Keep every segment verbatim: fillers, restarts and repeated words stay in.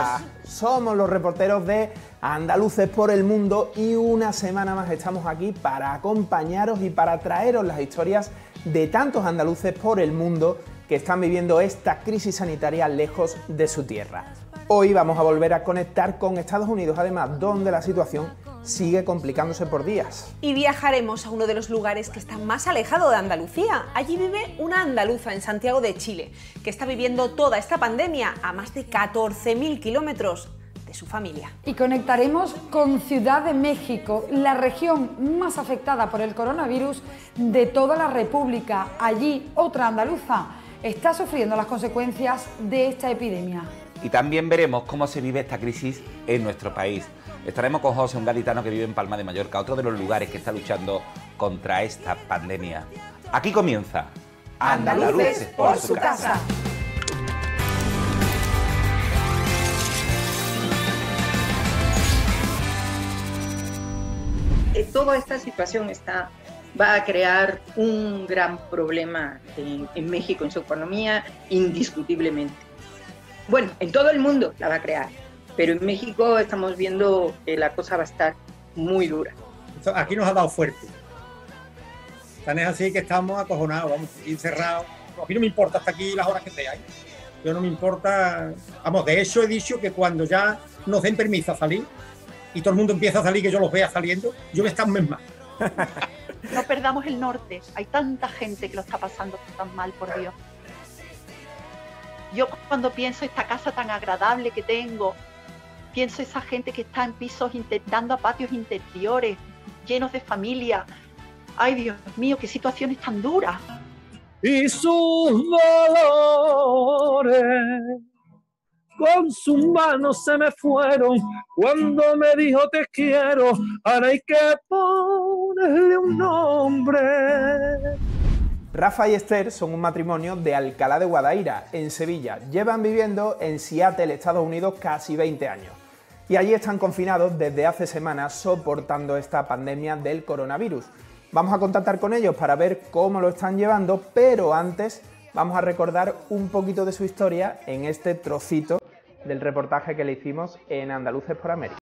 Hola, somos los reporteros de Andaluces por el Mundo y una semana más estamos aquí para acompañaros y para traeros las historias de tantos andaluces por el mundo que están viviendo esta crisis sanitaria lejos de su tierra. Hoy vamos a volver a conectar con Estados Unidos, además, donde la situación sigue complicándose por días. Y viajaremos a uno de los lugares que está más alejado de Andalucía. Allí vive una andaluza en Santiago de Chile, que está viviendo toda esta pandemia a más de catorce mil kilómetros de su familia. Y conectaremos con Ciudad de México, la región más afectada por el coronavirus de toda la República. Allí, otra andaluza está sufriendo las consecuencias de esta epidemia. Y también veremos cómo se vive esta crisis en nuestro país. Estaremos con José, un gaditano que vive en Palma de Mallorca, otro de los lugares que está luchando contra esta pandemia. Aquí comienza Andaluces por su casa. Toda esta situación está, va a crear un gran problema en, en México, en su economía, indiscutiblemente. Bueno, en todo el mundo la va a crear, pero en México estamos viendo que la cosa va a estar muy dura. Aquí nos ha dado fuerte. Tan es así que estamos acojonados, vamos, encerrados. A mí no me importa hasta aquí las horas que sean. Yo no me importa. Vamos, de eso he dicho que cuando ya nos den permiso a salir y todo el mundo empieza a salir, que yo los vea saliendo, yo me estar un mes más. No perdamos el norte. Hay tanta gente que lo está pasando tan mal, por Dios. Yo cuando pienso esta casa tan agradable que tengo, pienso esa gente que está en pisos dando a patios interiores, llenos de familia. Ay, Dios mío, qué situaciones tan duras. Y sus dolores con sus manos se me fueron cuando me dijo te quiero. Ahora hay que ponerle un nombre. Rafa y Esther son un matrimonio de Alcalá de Guadaira, en Sevilla. Llevan viviendo en Seattle, Estados Unidos, casi veinte años. Y allí están confinados desde hace semanas soportando esta pandemia del coronavirus. Vamos a contactar con ellos para ver cómo lo están llevando, pero antes vamos a recordar un poquito de su historia en este trocito del reportaje que le hicimos en Andaluces por América.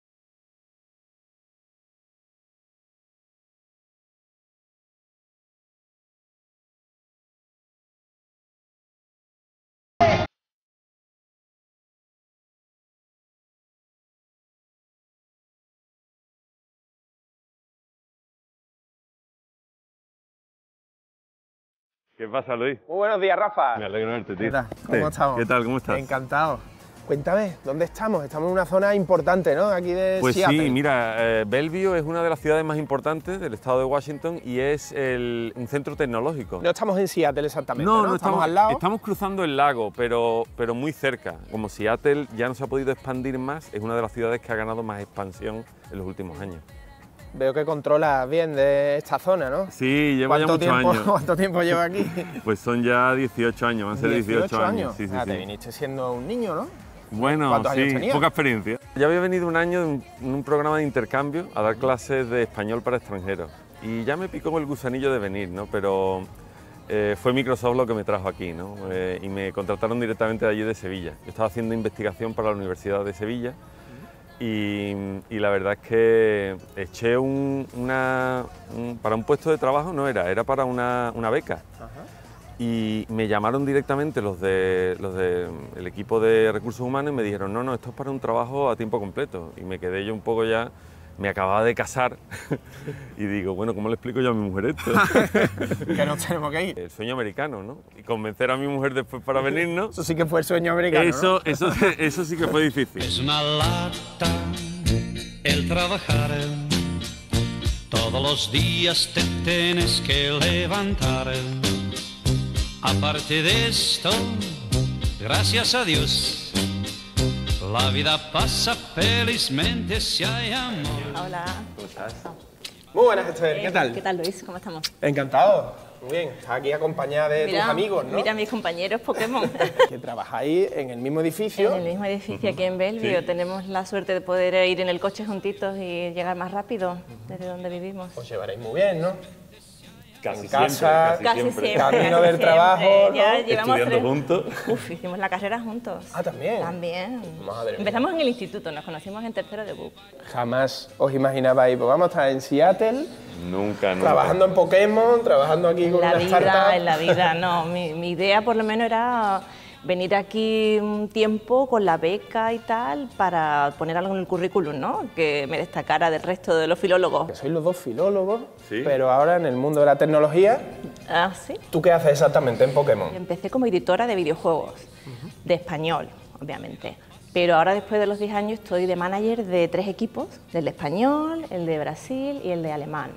¿Qué pasa, Luis? Muy buenos días, Rafa. Me alegro de verte, tío. ¿Qué tal? ¿Cómo estamos? ¿Qué tal? ¿Cómo estás? Encantado. Cuéntame, ¿dónde estamos? Estamos en una zona importante, ¿no? Aquí de Pues Seattle. sí, mira, eh, Bellevue es una de las ciudades más importantes del estado de Washington y es el, un centro tecnológico. No estamos en Seattle exactamente, ¿no? No, ¿no? no estamos, estamos al lado. Estamos cruzando el lago, pero, pero muy cerca. Como Seattle ya no se ha podido expandir más, es una de las ciudades que ha ganado más expansión en los últimos años. Veo que controlas bien de esta zona, ¿no? Sí, llevo ya muchos tiempo, años. ¿Cuánto tiempo lleva aquí? Pues son ya dieciocho años, van a ser dieciocho años. Sí, sí, ah, sí. Te viniste siendo un niño, ¿no? Bueno, ¿Cuántos sí, años tenías? poca experiencia. Ya había venido un año en un, un programa de intercambio a dar clases de español para extranjeros. Y ya me picó el gusanillo de venir, ¿no? Pero eh, fue Microsoft lo que me trajo aquí, ¿no? Eh, y me contrataron directamente de allí de Sevilla. Yo estaba haciendo investigación para la Universidad de Sevilla. Y, y la verdad es que eché un, una, un, para un puesto de trabajo, no era, era para una, una beca. Ajá. Y me llamaron directamente los de los de el equipo de recursos humanos y me dijeron, no, no, esto es para un trabajo a tiempo completo. Y me quedé yo un poco ya, me acababa de casar y digo, bueno, ¿cómo le explico yo a mi mujer esto? Que nos tenemos que ir. El sueño americano, ¿no? Y convencer a mi mujer después para venirnos. Eso sí que fue el sueño americano, Eso, ¿no? eso, eso sí que fue difícil. Es una lata el trabajar. Todos los días te tienes que levantar. Aparte de esto, gracias a Dios, la vida pasa felizmente si hay amor. Hola. ¿Cómo estás? Muy buenas, Esther. ¿Qué tal? ¿Qué tal, Luis? ¿Cómo estamos? Encantado. Muy bien. Estás aquí acompañada de mira, tus amigos, ¿no? Mira, mis compañeros Pokémon. Que trabajáis en el mismo edificio. En el mismo edificio, uh-huh. Aquí en Bellevue. Sí. Tenemos la suerte de poder ir en el coche juntitos y llegar más rápido uh-huh. desde donde vivimos. Os llevaréis muy bien, ¿no? Casi en casa, siempre, casi, Casi siempre. siempre. camino casi del siempre. trabajo, ¿no? Ya llevamos Estudiando tres- juntos. Uf, hicimos la carrera juntos. Ah, también. También. Madre mía. Empezamos en el instituto, nos conocimos en tercero de B U C. Jamás os imaginabais, pues vamos a estar en Seattle, Nunca, nunca. trabajando en Pokémon, trabajando aquí En con la una vida, startup. en la vida, no. Mi, mi idea por lo menos era venir aquí un tiempo con la beca y tal para poner algo en el currículum, ¿no? Que me destacara del resto de los filólogos. Que sois los dos filólogos, Sí. pero ahora en el mundo de la tecnología, Ah, sí. ¿tú qué haces exactamente en Pokémon? Empecé como editora de videojuegos, de español, obviamente. Pero ahora, después de los diez años, estoy de manager de tres equipos, el de español, el de Brasil y el de alemán.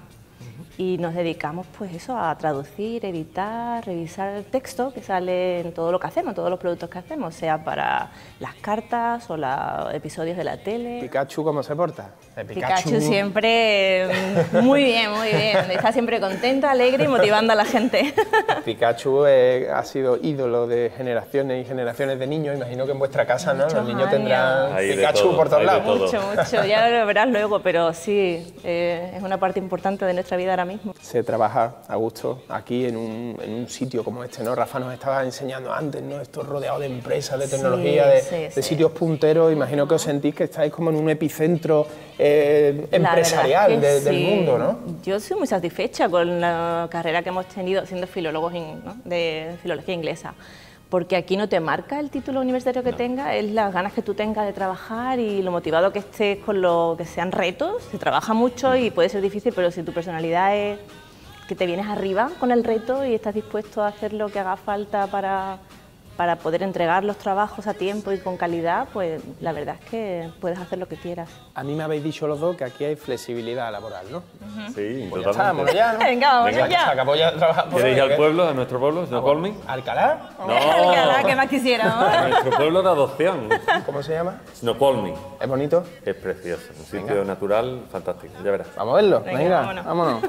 Y nos dedicamos, pues eso, a traducir, editar, revisar el texto que sale en todo lo que hacemos, todos los productos que hacemos, sea para las cartas o los episodios de la tele. ¿Pikachu cómo se porta? El Pikachu siempre mm, muy bien, muy bien. Está siempre contento, alegre y motivando a la gente. Pikachu eh, ha sido ídolo de generaciones y generaciones de niños. Imagino que en vuestra casa, ¿no? Los Muchos niños tendrán Hay de Pikachu todo, por todos hay de lados. todo. Mucho, mucho. Ya lo verás luego, pero sí, eh, es una parte importante de nuestra vida ahora mismo. Se trabaja a gusto aquí en un, en un sitio como este, ¿no? Rafa nos estaba enseñando antes, ¿no? Esto rodeado de empresas, de Sí, tecnología, de, sí, de sí. sitios punteros. Imagino que os sentís que estáis como en un epicentro eh, La empresarial verdad es que de- del sí. mundo, ¿no? Yo soy muy satisfecha con la carrera que hemos tenido siendo filólogos in- ¿no? de filología inglesa, porque aquí no te marca el título universitario que tengas, es las ganas que tú tengas de trabajar y lo motivado que estés con lo que sean retos. Se trabaja mucho y puede ser difícil, pero si tu personalidad es que te vienes arriba con el reto y estás dispuesto a hacer lo que haga falta para, para poder entregar los trabajos a tiempo y con calidad, pues la verdad es que puedes hacer lo que quieras. A mí me habéis dicho los dos que aquí hay flexibilidad laboral, ¿no? Sí, Pues ya está, vámonos totalmente. ya, ¿no? Venga, vámonos Venga, ya. Se acabó ya de trabajar por ¿Queréis hoy, ir al ¿qué? pueblo, a nuestro pueblo, no Colme? ¿Alcalá? Alcalá, ¿qué más quisiéramos? A nuestro pueblo de adopción, ¿Cómo se llama? Snoqualmie. ¿Es bonito? Es precioso, un sitio natural fantástico, ya verás. Vamos a verlo. Venga, Venga, vámonos. vámonos.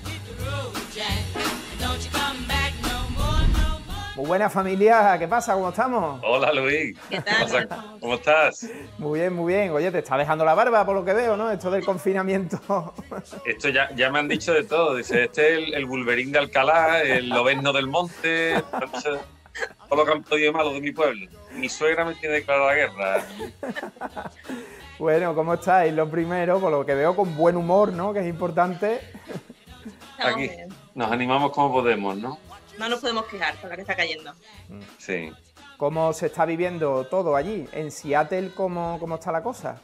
Muy buena familia, ¿qué pasa? ¿Cómo estamos? Hola Luis, ¿Qué tal? ¿cómo estás? Muy bien, muy bien. Oye, te está dejando la barba por lo que veo, ¿no? Esto del confinamiento. Esto ya, ya me han dicho de todo. Dice, este es el, el Wolverine de Alcalá, el Lobezno del Monte, me han dicho todo lo que han podido malo de mi pueblo. Mi suegra me tiene declarada la guerra. Bueno, ¿cómo estáis? Lo primero, por lo que veo, con buen humor, ¿no? Que es importante. Estamos Aquí bien. nos animamos como podemos, ¿no? No nos podemos quejar con la que está cayendo. Sí. ¿Cómo se está viviendo todo allí? En Seattle, ¿cómo, cómo está la cosa?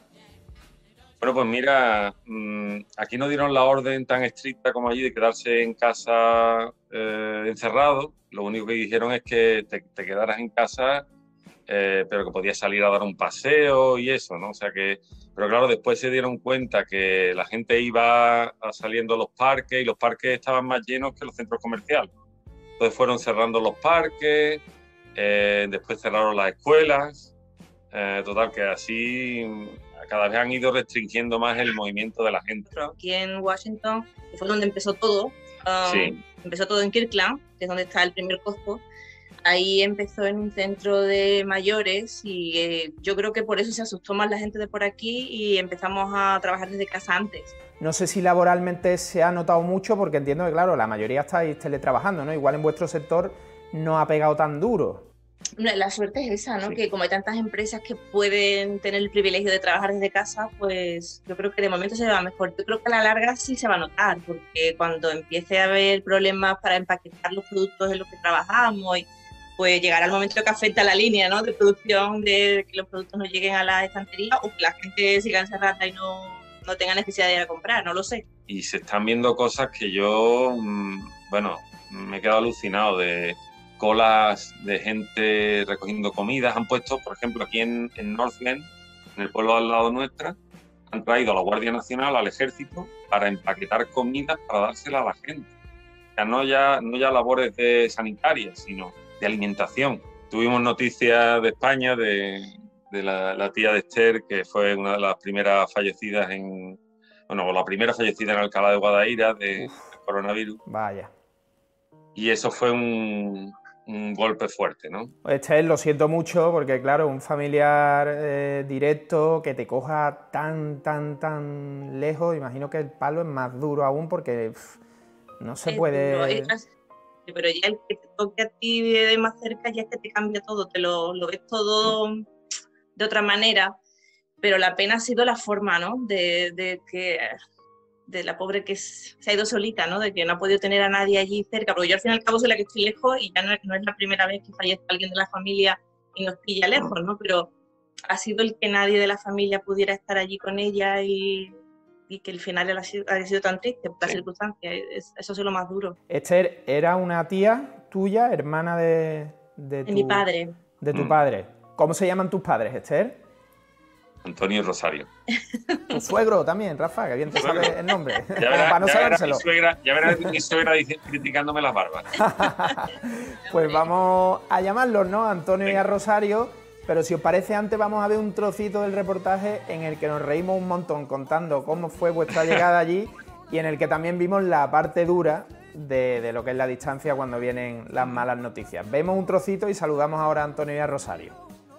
Bueno, pues mira, mmm, aquí no dieron la orden tan estricta como allí de quedarse en casa eh, encerrado. Lo único que dijeron es que te, te quedaras en casa, eh, pero que podías salir a dar un paseo y eso, ¿no? O sea que, pero claro, después se dieron cuenta que la gente iba a saliendo a los parques y los parques estaban más llenos que los centros comerciales. Entonces fueron cerrando los parques, eh, después cerraron las escuelas, eh, total que así cada vez han ido restringiendo más el movimiento de la gente. Pero aquí en Washington, que fue donde empezó todo, um, Sí. empezó todo en Kirkland, que es donde está el primer Costco. Ahí empezó en un centro de mayores y eh, yo creo que por eso se asustó más la gente de por aquí y empezamos a trabajar desde casa antes. No sé si laboralmente se ha notado mucho, porque entiendo que, claro, la mayoría estáis teletrabajando, ¿no? Igual en vuestro sector no ha pegado tan duro. No, la suerte es esa, ¿no? Sí. Que como hay tantas empresas que pueden tener el privilegio de trabajar desde casa, pues yo creo que de momento se va mejor. Yo creo que a la larga sí se va a notar, porque cuando empiece a haber problemas para empaquetar los productos en los que trabajamos, y pues llegará el momento que afecta a la línea, ¿no? De producción, de que los productos no lleguen a la estantería o que la gente siga encerrada y no, no tenga necesidad de ir a comprar, no lo sé. Y se están viendo cosas que yo, mmm, bueno, me he quedado alucinado de colas de gente recogiendo comidas. Han puesto, por ejemplo, aquí en, en Northland, en el pueblo al lado nuestra, han traído a la Guardia Nacional, al Ejército, para empaquetar comidas para dársela a la gente. O sea, no ya, no ya labores de sanitarias, sino de alimentación. Tuvimos noticias de España, de, de la, la tía de Esther, que fue una de las primeras fallecidas en... Bueno, la primera fallecida en Alcalá de Guadaira de, de coronavirus. Vaya. Y eso fue un, un golpe fuerte, ¿no? Este lo siento mucho, porque claro, un familiar eh, directo que te coja tan, tan, tan lejos, imagino que el palo es más duro aún, porque pff, no se Es puede... duro, es- pero ya el que te toque a ti de más cerca ya es que te cambia todo, te lo, lo ves todo de otra manera, pero la pena ha sido la forma, ¿no? De, de que de la pobre que es- se ha ido solita, ¿no? De que no ha podido tener a nadie allí cerca, porque yo al fin y al cabo soy la que estoy lejos y ya no, no es la primera vez que fallece alguien de la familia y nos pilla lejos, ¿no? Pero ha sido el que nadie de la familia pudiera estar allí con ella y, y que el final haya sido, haya sido tan triste por las circunstancias, es- eso ha sido lo más duro. Esther, ¿era una tía tuya, hermana de, de, De tu, mi padre. de tu Mm. padre? ¿Cómo se llaman tus padres, Esther? Antonio y Rosario. Tu suegro también, Rafa, que bien te sabe el nombre. Ya Como verás, para no ya verás mi sabérselo. suegra, ya verás mi suegra dice- criticándome las barbas. Pues vamos a llamarlos, ¿no? A Antonio y a Rosario. Pero si os parece, antes vamos a ver un trocito del reportaje en el que nos reímos un montón contando cómo fue vuestra llegada allí y en el que también vimos la parte dura de, de lo que es la distancia cuando vienen las malas noticias. Vemos un trocito y saludamos ahora a Antonio y a Rosario.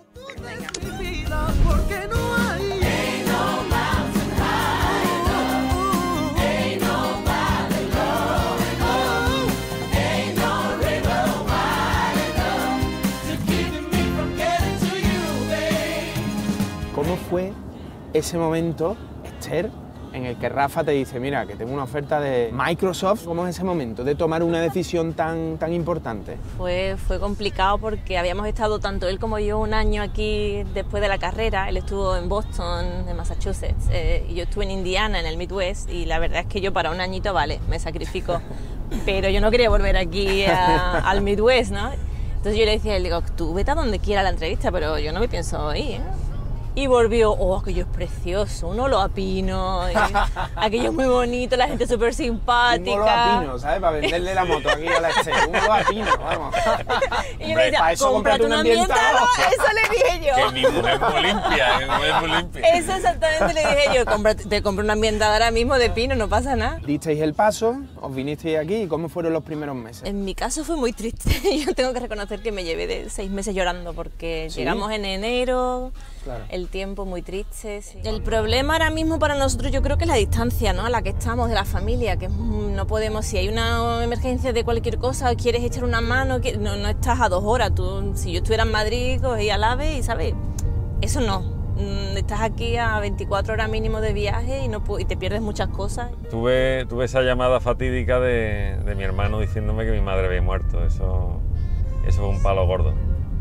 Porque no hay ain't no mountain high, ain't no valley low enough, ain't no river wide enough to keep me from getting to you, babe. ¿Cómo fue ese momento, Esther, en el que Rafa te dice, mira, que tengo una oferta de Microsoft? ¿Cómo es ese momento de tomar una decisión tan, tan importante? Fue, fue complicado porque habíamos estado tanto él como yo un año aquí después de la carrera. Él estuvo en Boston, en Massachusetts, eh, y yo estuve en Indiana, en el Midwest, y la verdad es que yo para un añito, vale, me sacrifico, pero yo no quería volver aquí a- al Midwest, ¿no? Entonces yo le decía a él, digo, tú vete a donde quiera la entrevista, pero yo no me pienso ir, ¿eh? Y volvió, oh, aquello es precioso, un olor a pino, y aquello es muy bonito, la gente súper simpática. Un olor a pino, ¿sabes? Para venderle la moto aquí a la Esther. Un olor a pino, vamos. Y yo le decía, para eso cómprate cómprate un un ambientador, ambientador. eso le dije yo. Que mi mujer es muy limpia, que mi mujer es muy limpia. Eso exactamente le dije yo, cómprate- te compro un ambientador ahora mismo de pino, no pasa nada. Disteis el paso, os vinisteis aquí, ¿y cómo fueron los primeros meses? En mi caso fue muy triste, yo tengo que reconocer que me llevé de seis meses llorando porque ¿Sí? llegamos en enero, Claro. el tiempo muy triste. Sí. El problema ahora mismo para nosotros yo creo que es la distancia, ¿no? A la que estamos de la familia, que mm, no podemos, si hay una emergencia de cualquier cosa, quieres echar una mano, que- no, no estás a dos horas, tú, si yo estuviera en Madrid, cogí al AVE y, ¿sabes? Eso no, Mm, estás aquí a veinticuatro horas mínimo de viaje y, no, pu- y te pierdes muchas cosas. Tuve, tuve esa llamada fatídica de, de mi hermano diciéndome que mi madre había muerto. Eso, eso fue un palo gordo.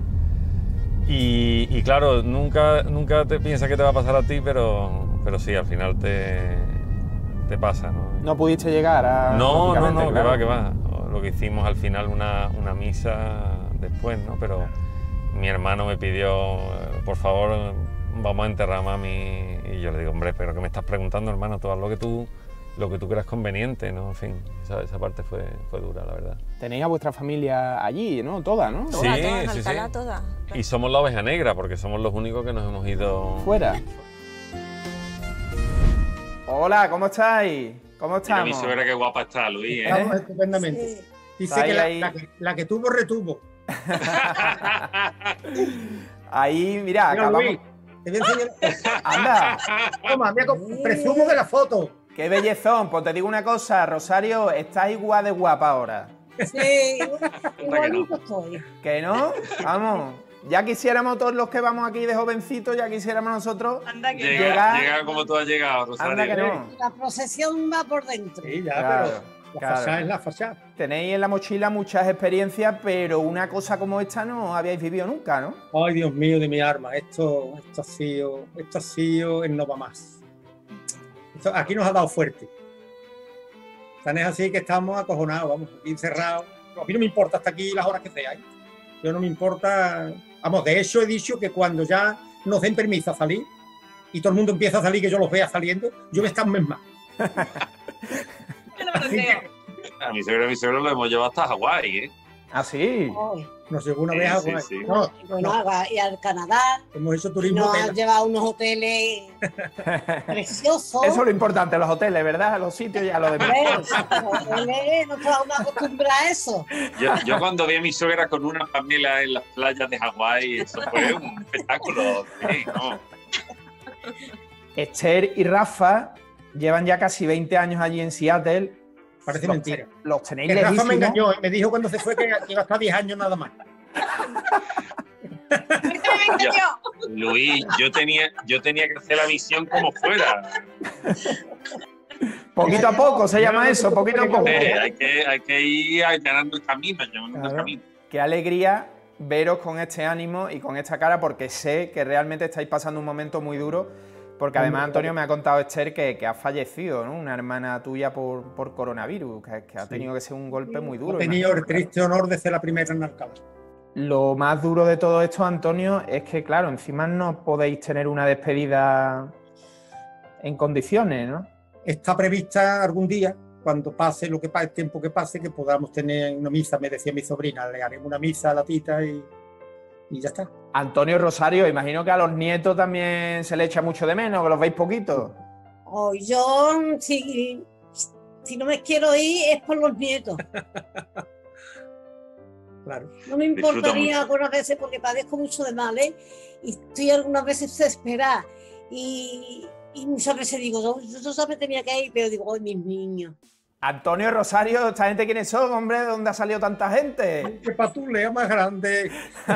Y, y claro, nunca, nunca te piensas que te va a pasar a ti, pero, pero sí, al final te, te pasa, ¿no? ¿No pudiste llegar a...? No, no, no, que claro. va, que va. Lo que hicimos al final una, una misa después, ¿no? Pero mi hermano me pidió, eh, por favor, vamos a enterrar a mami. Y yo le digo, hombre, pero ¿qué me estás preguntando, hermano? Tú haz lo que tú, lo que tú creas conveniente, ¿no? En fin, esa, esa parte fue, fue dura, la verdad. Tenéis a vuestra familia allí, ¿no? Toda, ¿no? Toda, Sí, toda, en sí, Alcalá, sí. toda. Y somos la oveja negra, porque somos los únicos que nos hemos ido... Fuera. Hola, ¿cómo estáis? ¿Cómo Mira mi estamos? suegra qué guapa está, Luis, ¿eh? Estamos estupendamente. Dice Está que la, ahí. la que la que tuvo, retuvo. Ahí, mira, Mira, acabamos... Luis, te voy a enseñar. Anda, Toma, mira, con- presumo de la foto. qué bellezón. Pues te digo una cosa, Rosario, estás igual de guapa ahora. Sí, igualito estoy. ¿Que no? Vamos. Ya quisiéramos todos los que vamos aquí de jovencitos, ya quisiéramos nosotros Anda que Llega, llegar... llega como tú has llegado, Rosario. Anda que no. La procesión va por dentro. Sí, ya, Claro, pero la claro. fachada es la fachada. Tenéis en la mochila muchas experiencias, pero una cosa como esta no habíais vivido nunca, ¿no? Ay, Dios mío de mi arma, esto, esto ha sido, esto ha sido el no va más. Esto, aquí nos ha dado fuerte. Tan es así que estamos acojonados, vamos, aquí encerrados. A mí no me importa hasta aquí las horas que sean. Yo no me importa. Vamos, de hecho he dicho que cuando ya nos den permiso a salir y todo el mundo empieza a salir, que yo los vea saliendo, yo me está un mes más. Yo no me lo creo. A mi suegra y a mi suegro lo hemos llevado hasta Hawái, ¿eh? Ah, sí. Ay, Nos llevó una Sí, vez a sí, Hawái. sí. No, bueno, no, a- y al Canadá hemos hecho y turismo. nos tela. han llevado a unos hoteles preciosos. Eso es lo importante, los hoteles, ¿verdad? Los sitios y a lo demás. Hombre, los hoteles, no estamos acostumbrados a eso. Yo, yo cuando vi a mi suegra con una Pamela en las playas de Hawái, eso fue un espectáculo. Sí, no. Esther y Rafa llevan ya casi veinte años allí en Seattle Parece Los mentira. te- los tenéis Que Rafa lejísimos. me engañó, ¿eh? Me dijo cuando se fue que iba a estar diez años nada más. Ya, Luis, yo tenía, yo tenía que hacer la misión como fuera. Poquito a poco se llama eso, poquito a poco. Eh, hay, que, hay que ir allanando el camino, allanando el camino. Qué alegría veros con este ánimo y con esta cara, porque sé que realmente estáis pasando un momento muy duro, porque además Antonio me ha contado, Esther, que, que ha fallecido, ¿no? Una hermana tuya por, por coronavirus, que, que ha tenido que ser un golpe muy duro. He tenido el triste honor de ser la primera en Alcalá. Lo más duro de todo esto, Antonio, es que, claro, encima no podéis tener una despedida en condiciones, ¿no? Está prevista algún día, cuando pase lo que pase, el tiempo que pase, que podamos tener una misa, me decía mi sobrina, le haremos una misa a la tita y, y ya está. Antonio Rosario, imagino que a los nietos también se le echa mucho de menos, que los veis poquito. Oh, yo, si, si no me quiero ir, es por los nietos. Claro. No me Disfruta importaría mucho. algunas veces porque padezco mucho de males y estoy algunas veces desesperada. Y, y muchas veces digo, yo, yo sabes tenía que ir, pero digo, ¡ay, mis niños! Antonio Rosario, ¿esta gente quiénes son, hombre? ¿De dónde ha salido tanta gente? ¡Qué patulea más grande!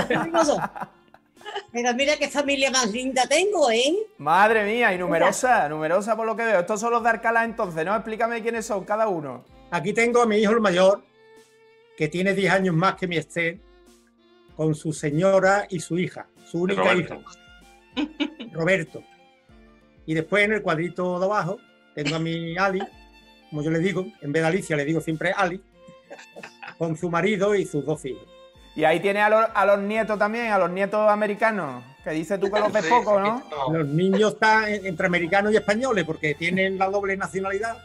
Pero mira qué familia más linda tengo, ¿eh? Madre mía, y numerosa, numerosa por lo que veo. Estos son los de Alcalá entonces, ¿no? Explícame quiénes son cada uno. Aquí tengo a mi hijo el mayor, que tiene diez años más que mi Esther, con su señora y su hija, su única Roberto. hija, Roberto. Y después en el cuadrito de abajo tengo a mi Ali, como yo le digo, en vez de Alicia le digo siempre Ali, con su marido y sus dos hijos. Y ahí tiene a, los- a los nietos también, a los nietos americanos, que dices tú que los ves poco, ¿no? Los niños están en- entre americanos y españoles porque tienen la doble nacionalidad.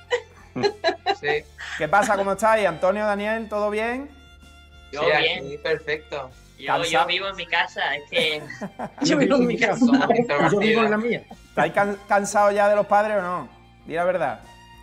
¿Qué pasa? ¿Cómo estáis? Antonio, Daniel, ¿todo bien? Yo Sí, bien, aquí. perfecto. Yo, Cansado. yo vivo en mi casa, es que... Yo vivo en mi casa. Somos Yo vivo introvertidos. en la mía. ¿Estáis can- cansados ya de los padres o no? Di la verdad.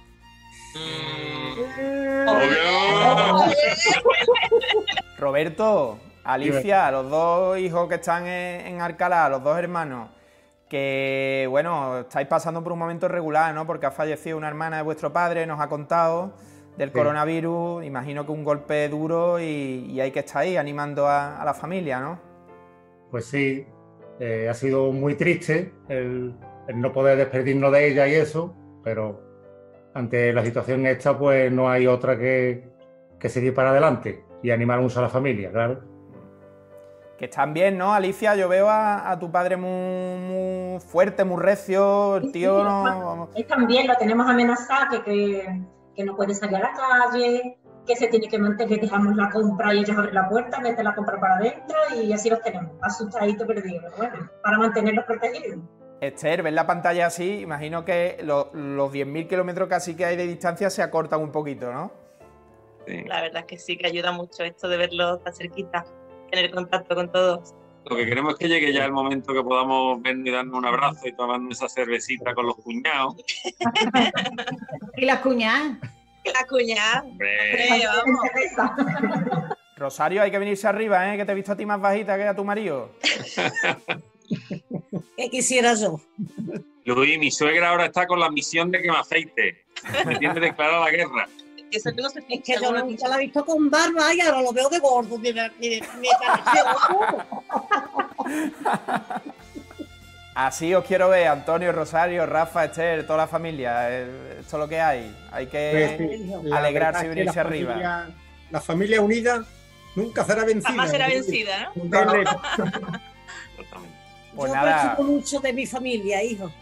Roberto, Alicia, los dos hijos que están en, en Alcalá, los dos hermanos, que, bueno, estáis pasando por un momento irregular, ¿no? Porque ha fallecido una hermana de vuestro padre, nos ha contado, del Sí. coronavirus. Imagino que un golpe duro y, y hay que estar ahí animando a, a la familia, ¿no? Pues sí, eh, ha sido muy triste el, el no poder despedirnos de ella y eso, pero ante la situación esta, pues no hay otra que, que seguir para adelante y animar mucho a la familia, claro. Que están bien, ¿no, Alicia? Yo veo a, a tu padre muy, muy fuerte, muy recio, el tío no... vamos. Él también lo tenemos amenazado, que, que, que no puede salir a la calle, que se tiene que mantener, dejamos la compra y ellos abren la puerta, meten la compra para adentro y así los tenemos, asustaditos, perdidos, pero bueno, para mantenerlos protegidos. Esther, ves la pantalla así, imagino que lo- los diez mil kilómetros casi que hay de distancia se acortan un poquito, ¿no? La verdad es que sí, que ayuda mucho esto de verlos tan cerquita, tener contacto con todos. Lo que queremos es que llegue ya el momento que podamos vernos y darnos un abrazo y tomarnos esa cervecita con los cuñados. Y las cuñadas. La cuñada. Hombre. vamos. Rosario, hay que venirse arriba, ¿eh? Que te he visto a ti más bajita que a tu marido. ¿Qué quisiera yo? Luis, mi suegra ahora está con la misión de que me afeite. Me tiene declarada la guerra. Eso que no se Es que yo nunca la he visto con barba y ahora lo veo de gordo. Me, me, me, me pareció Así os quiero ver, Antonio, Rosario, Rafa, Esther, toda la familia. eh, Esto es lo que hay. Hay que Pues sí, la alegrarse y verdad es que venirse la arriba. familia- La familia unida nunca será vencida. Jamás será vencida, ¿no? Dele- Pues yo nada. preocupo mucho de mi familia, hijo.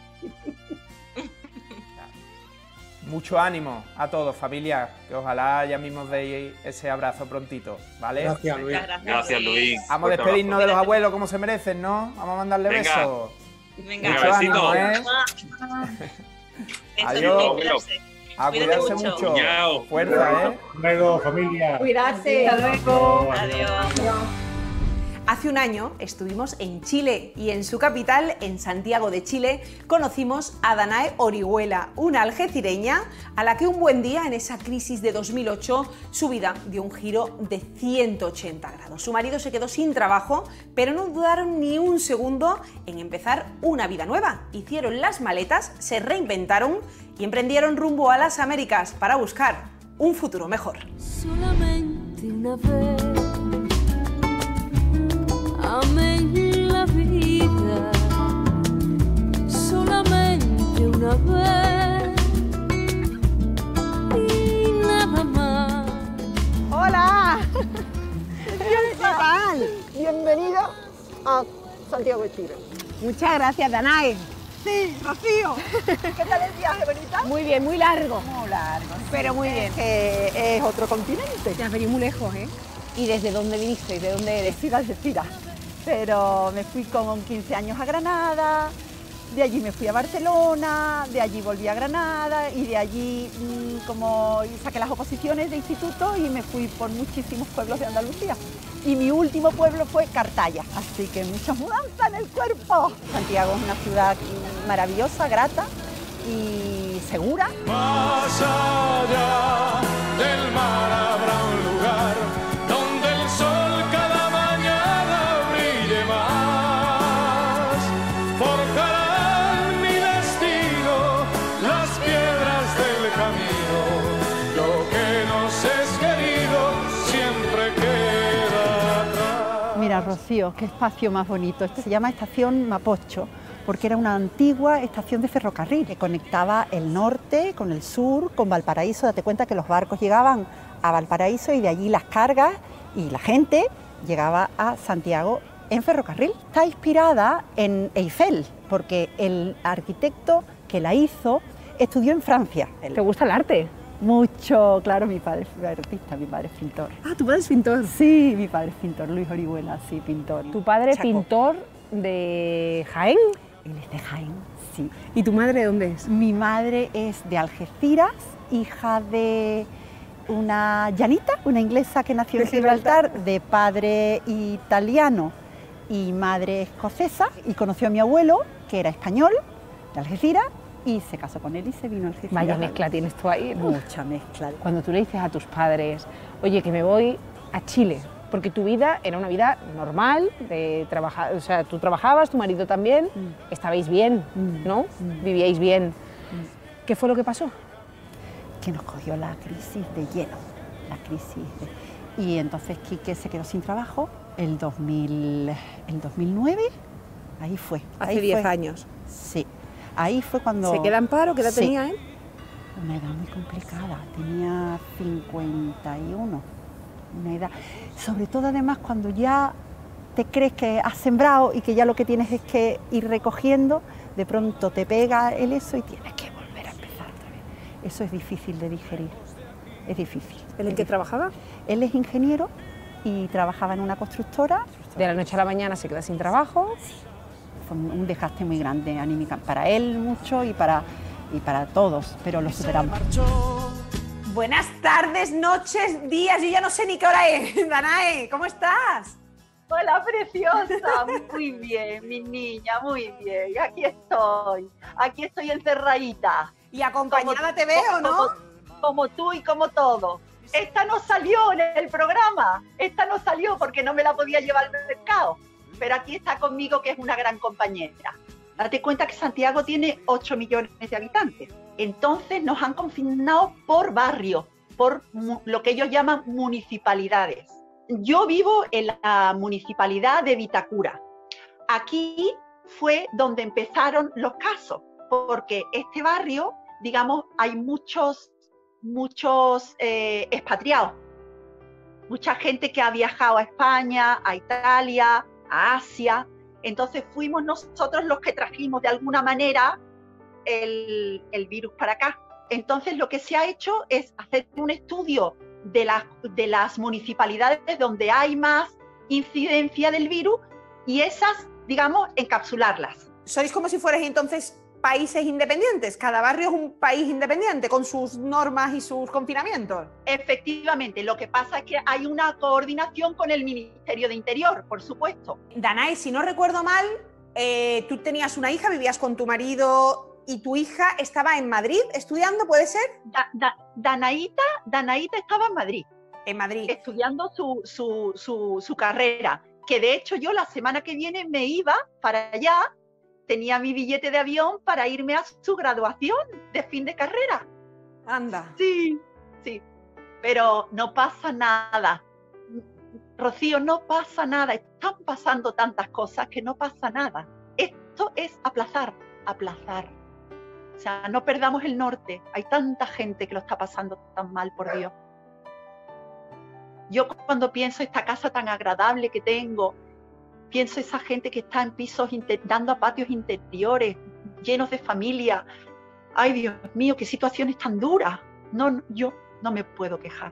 Mucho ánimo a todos, familia. Que ojalá ya mismo os deis ese abrazo prontito, ¿vale? Gracias, Luis. Gracias, Gracias, Luis. Vamos a Fuerte despedirnos abrazo. de los abuelos como se merecen, ¿no? Vamos a mandarle Venga. besos. Venga, Mucho ánimo, ¿eh? Eso Adiós. es, cuidarse. A Cuídate cuidarse mucho. mucho. Cuñao. Fuerza, ¿eh? Luego, familia. Cuidarse. Hasta luego. Adiós. Hace un año estuvimos en Chile y en su capital, en Santiago de Chile, conocimos a Danae Orihuela, una algecireña a la que un buen día, en esa crisis de dos mil ocho, su vida dio un giro de ciento ochenta grados. Su marido se quedó sin trabajo, pero no dudaron ni un segundo en empezar una vida nueva. Hicieron las maletas, se reinventaron y emprendieron rumbo a las Américas para buscar un futuro mejor. Solamente una vez amé en la vida, solamente una vez y nada más. ¡Hola! ¿Qué tal? Bienvenida a Santiago de Chile. Muchas gracias, Danae. Sí, Rocío. ¿Qué tal el viaje, bonita? Muy bien, muy largo. Muy largo. Sí. Pero muy bien. Es que es otro continente. Te has venido muy lejos, ¿eh? ¿Y desde dónde viniste? ¿De dónde eres? De Algeciras. Pero me fui con quince años a Granada, de allí me fui a Barcelona, de allí volví a Granada y de allí mmm, como saqué las oposiciones de instituto y me fui por muchísimos pueblos de Andalucía. Y mi último pueblo fue Cartaya, así que muchas mudanzas en el cuerpo. Santiago es una ciudad maravillosa, grata y segura. Más allá del mar habrá un lugar donde el sol cada mañana brille más. Forjarán mi destino las piedras del camino. Lo que nos es querido siempre queda atrás. Mira, Rocío, qué espacio más bonito. Este se llama Estación Mapocho, porque era una antigua estación de ferrocarril que conectaba el norte con el sur, con Valparaíso. Date cuenta que los barcos llegaban a Valparaíso y de allí las cargas y la gente llegaba a Santiago en ferrocarril. Está inspirada en Eiffel, porque el arquitecto que la hizo estudió en Francia. ¿Te gusta el arte? Mucho, claro, mi padre fue artista, mi padre es pintor. Ah, ¿tu padre es pintor? Sí, mi padre es pintor, Luis Orihuela, sí, pintor. ¿Tu padre Chaco. pintor de Jaén? Él es de Jaén, sí. ¿Y tu madre de dónde es? Mi madre es de Algeciras, hija de una llanita, una inglesa que nació en Gibraltar, de padre italiano y madre escocesa, y conoció a mi abuelo, que era español, de Algeciras, y se casó con él y se vino a Algeciras. Vaya mezcla tienes tú ahí, ¿no? Mucha mezcla. Cuando tú le dices a tus padres, oye, que me voy a Chile, porque tu vida era una vida normal, de trabajar, o sea, tú trabajabas, tu marido también, mm. estabais bien, mm. ¿no? Mm. Vivíais bien. Mm. ¿Qué fue lo que pasó? Que nos cogió la crisis de lleno, la crisis. De... Y entonces Quique se quedó sin trabajo el, dos mil, el dos mil nueve, ahí fue. Hace diez años. Sí, ahí fue cuando... ¿Se queda en paro? ¿Qué edad sí. tenía él? Una edad muy complicada, tenía cincuenta y uno. Una edad, sobre todo además cuando ya te crees que has sembrado y que ya lo que tienes es que ir recogiendo, de pronto te pega el eso y tienes que volver a empezar otra vez. Eso es difícil de digerir, es difícil. ¿Él en qué trabajaba? Él es ingeniero y trabajaba en una constructora. De la noche a la mañana se queda sin trabajo. Sí. Fue un desgaste muy grande anímica, para él mucho y para, y para todos, pero lo superamos. Buenas tardes, noches, días, yo ya no sé ni qué hora es. Danae, ¿cómo estás? Hola, preciosa. Muy bien, mi niña, muy bien. Aquí estoy, aquí estoy encerradita. Y acompañada como, te veo, como, ¿no? Como, como tú y como todo. Esta no salió en el programa, esta no salió porque no me la podía llevar al mercado. Pero aquí está conmigo, que es una gran compañera. Date cuenta que Santiago tiene ocho millones de habitantes. Entonces nos han confinado por barrio, por lo que ellos llaman municipalidades. Yo vivo en la municipalidad de Vitacura. Aquí fue donde empezaron los casos, porque este barrio, digamos, hay muchos, muchos eh, expatriados. Mucha gente que ha viajado a España, a Italia, a Asia. Entonces fuimos nosotros los que trajimos de alguna manera el, el virus para acá. Entonces lo que se ha hecho es hacer un estudio de, la, de las municipalidades donde hay más incidencia del virus y esas, digamos, encapsularlas. ¿Sois como si fuerais entonces países independientes? Cada barrio es un país independiente con sus normas y sus confinamientos. Efectivamente, lo que pasa es que hay una coordinación con el Ministerio de Interior, por supuesto. Danae, si no recuerdo mal, eh, tú tenías una hija, vivías con tu marido y tu hija estaba en Madrid estudiando, ¿puede ser? Da, da, Danaíta, Danaíta estaba en Madrid. En Madrid. Estudiando su, su, su, su carrera, que de hecho yo la semana que viene me iba para allá. Tenía mi billete de avión para irme a su graduación de fin de carrera. Anda. Sí, sí. pero no pasa nada. Rocío, no pasa nada. Están pasando tantas cosas que no pasa nada. Esto es aplazar, aplazar. O sea, no perdamos el norte. Hay tanta gente que lo está pasando tan mal, por Dios. Yo cuando pienso esta casa tan agradable que tengo, pienso esa gente que está en pisos dando a patios interiores, llenos de familia. Ay, Dios mío, qué situaciones tan duras. No, yo no me puedo quejar.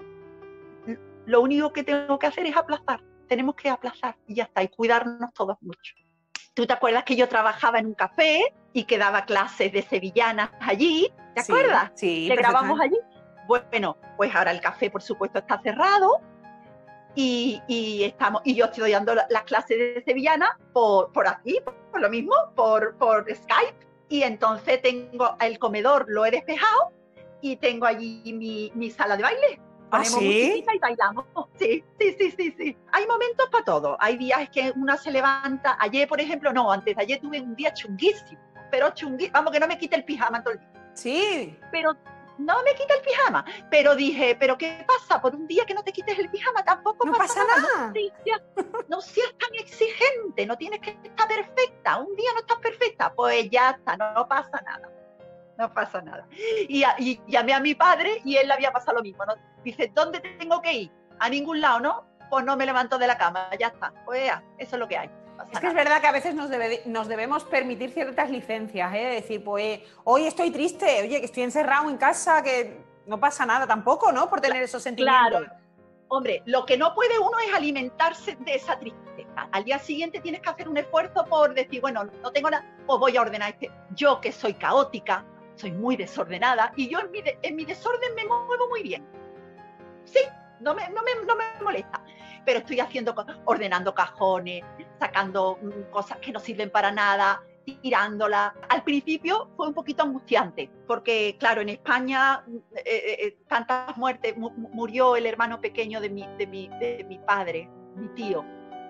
Lo único que tengo que hacer es aplazar. Tenemos que aplazar y ya está, y cuidarnos todos mucho. ¿Tú te acuerdas que yo trabajaba en un café y que daba clases de sevillanas allí? ¿Te Sí, acuerdas? sí, Que grabamos allí. perfectamente. Bueno, pues ahora el café, por supuesto, está cerrado y, y, estamos, y yo estoy dando la- las clases de sevillana por, por aquí, por, por lo mismo, por, por Skype. Y entonces tengo el comedor, lo he despejado y tengo allí mi, mi sala de baile. ¿Ah, Ponemos sí? musiquita y bailamos. Sí, sí, sí, sí, sí. Hay momentos para todo. Hay días que una se levanta. Ayer, por ejemplo, no, antes de ayer tuve un día chunguísimo. Pero chunguísimo. Vamos, que no me quite el pijama todo el día. Sí. Pero no me quita el pijama. Pero dije, ¿pero qué pasa? Por un día que no te quites el pijama tampoco No pasa, pasa nada. nada. No, seas, no seas tan exigente. No tienes que estar perfecta. Un día no estás perfecta. Pues ya está, no, no pasa nada. No pasa nada. Y, a- y llamé a mi padre y él le había pasado lo mismo, ¿no? Dice, ¿dónde tengo que ir? A ningún lado, ¿no? Pues no me levanto de la cama, ya está. Pues ya, eso es lo que hay. Pasa Es que es nada. verdad que a veces nos, debe- nos debemos permitir ciertas licencias, ¿eh? Decir, pues hoy estoy triste, oye, que estoy encerrado en casa, que no pasa nada tampoco, ¿no? Por tener esos sentimientos. Claro. Hombre, lo que no puede uno es alimentarse de esa tristeza. Al día siguiente tienes que hacer un esfuerzo por decir, bueno, no tengo nada, pues voy a ordenar este. Yo que soy caótica, soy muy desordenada y yo en mi, de- en mi desorden me muevo muy bien. Sí, no me, no me, no me molesta. Pero estoy haciendo, co- ordenando cajones, sacando mm, cosas que no sirven para nada, tirándolas. Al principio fue un poquito angustiante, porque claro, en España mm, eh, eh, eh, tantas muertes, mu- mu- murió el hermano pequeño de mi, de, mi, de mi padre, mi tío,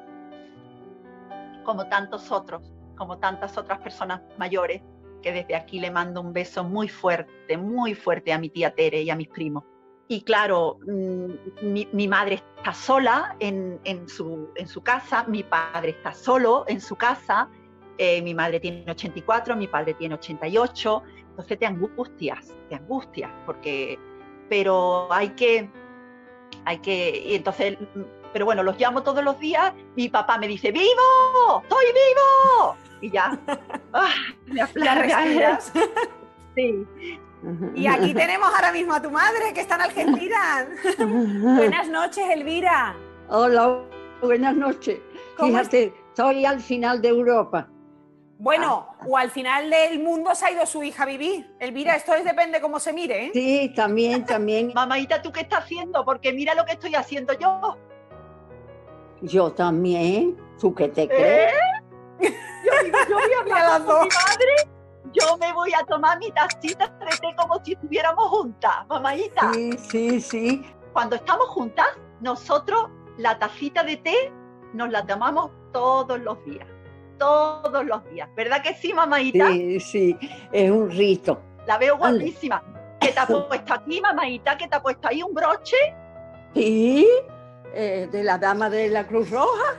como tantos otros, como tantas otras personas mayores, que desde aquí le mando un beso muy fuerte, muy fuerte a mi tía Tere y a mis primos. Y claro, mm, mi, mi madre está sola en, en, su, en su casa, mi padre está solo en su casa, eh, mi madre tiene ochenta y cuatro, mi padre tiene ochenta y ocho, entonces te angustias, te angustias, porque, pero hay que, hay que, y entonces, mm, pero bueno, los llamo todos los días, mi papá me dice, ¡vivo! ¡Estoy vivo! Y ya, ah, me Ya aplaude. respiras. Sí. Y aquí tenemos ahora mismo a tu madre, que está en Argentina. Buenas noches, Elvira. Hola, buenas noches. ¿Cómo Fíjate, estoy al final de Europa. Bueno, o al final del mundo se ha ido su hija a vivir. Elvira, esto es, depende cómo se mire, ¿eh? Sí, también, también. Mamaita, ¿tú qué estás haciendo? Porque mira lo que estoy haciendo yo. Yo también. ¿Tú qué te ¿Eh? crees? Yo digo, yo voy a Mira hablar las con mi dos. madre, yo me voy a tomar mi tacita de té como si estuviéramos juntas, mamaita. Sí, sí, sí. Cuando estamos juntas, nosotros la tacita de té nos la tomamos todos los días. Todos los días. ¿Verdad que sí, mamaita? Sí, sí, es un rito. La veo guapísima. ¿Qué te ha puesto aquí, mamaita? ¿Qué te ha puesto ahí? ¿Un broche? Sí, eh, de la Dama de la Cruz Roja.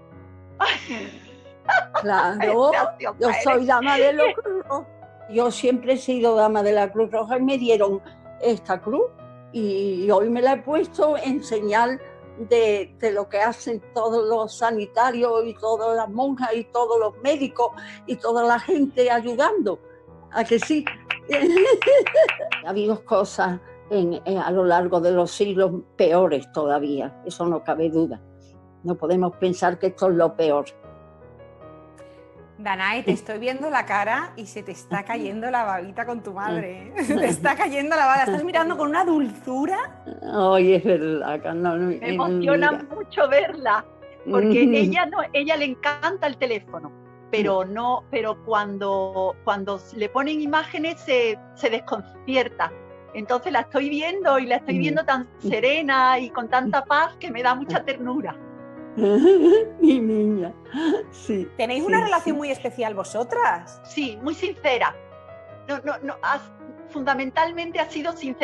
Claro, Gracias, yo madre. soy Dama de la Cruz Roja. Yo siempre he sido Dama de la Cruz Roja y me dieron esta cruz. Y hoy me la he puesto en señal de, de lo que hacen todos los sanitarios y todas las monjas y todos los médicos y toda la gente ayudando. ¿A que sí? Ha habido cosas en- en- a lo largo de los siglos peores todavía, eso no cabe duda. No podemos pensar que esto es lo peor. Danae, te estoy viendo la cara y se te está cayendo la babita con tu madre. ¿eh? Se te está cayendo la baba. Estás mirando con una dulzura. Ay, es verdad, que no, no, Me emociona mira. mucho verla, porque Mm. ella no, ella le encanta el teléfono, pero no, pero cuando, cuando le ponen imágenes se, se desconcierta. Entonces la estoy viendo y la estoy viendo tan serena y con tanta paz que me da mucha ternura. Mi niña, sí. ¿Tenéis sí, una relación sí. muy especial vosotras? Sí, muy sincera. No, no, no, has- fundamentalmente ha sido sincera.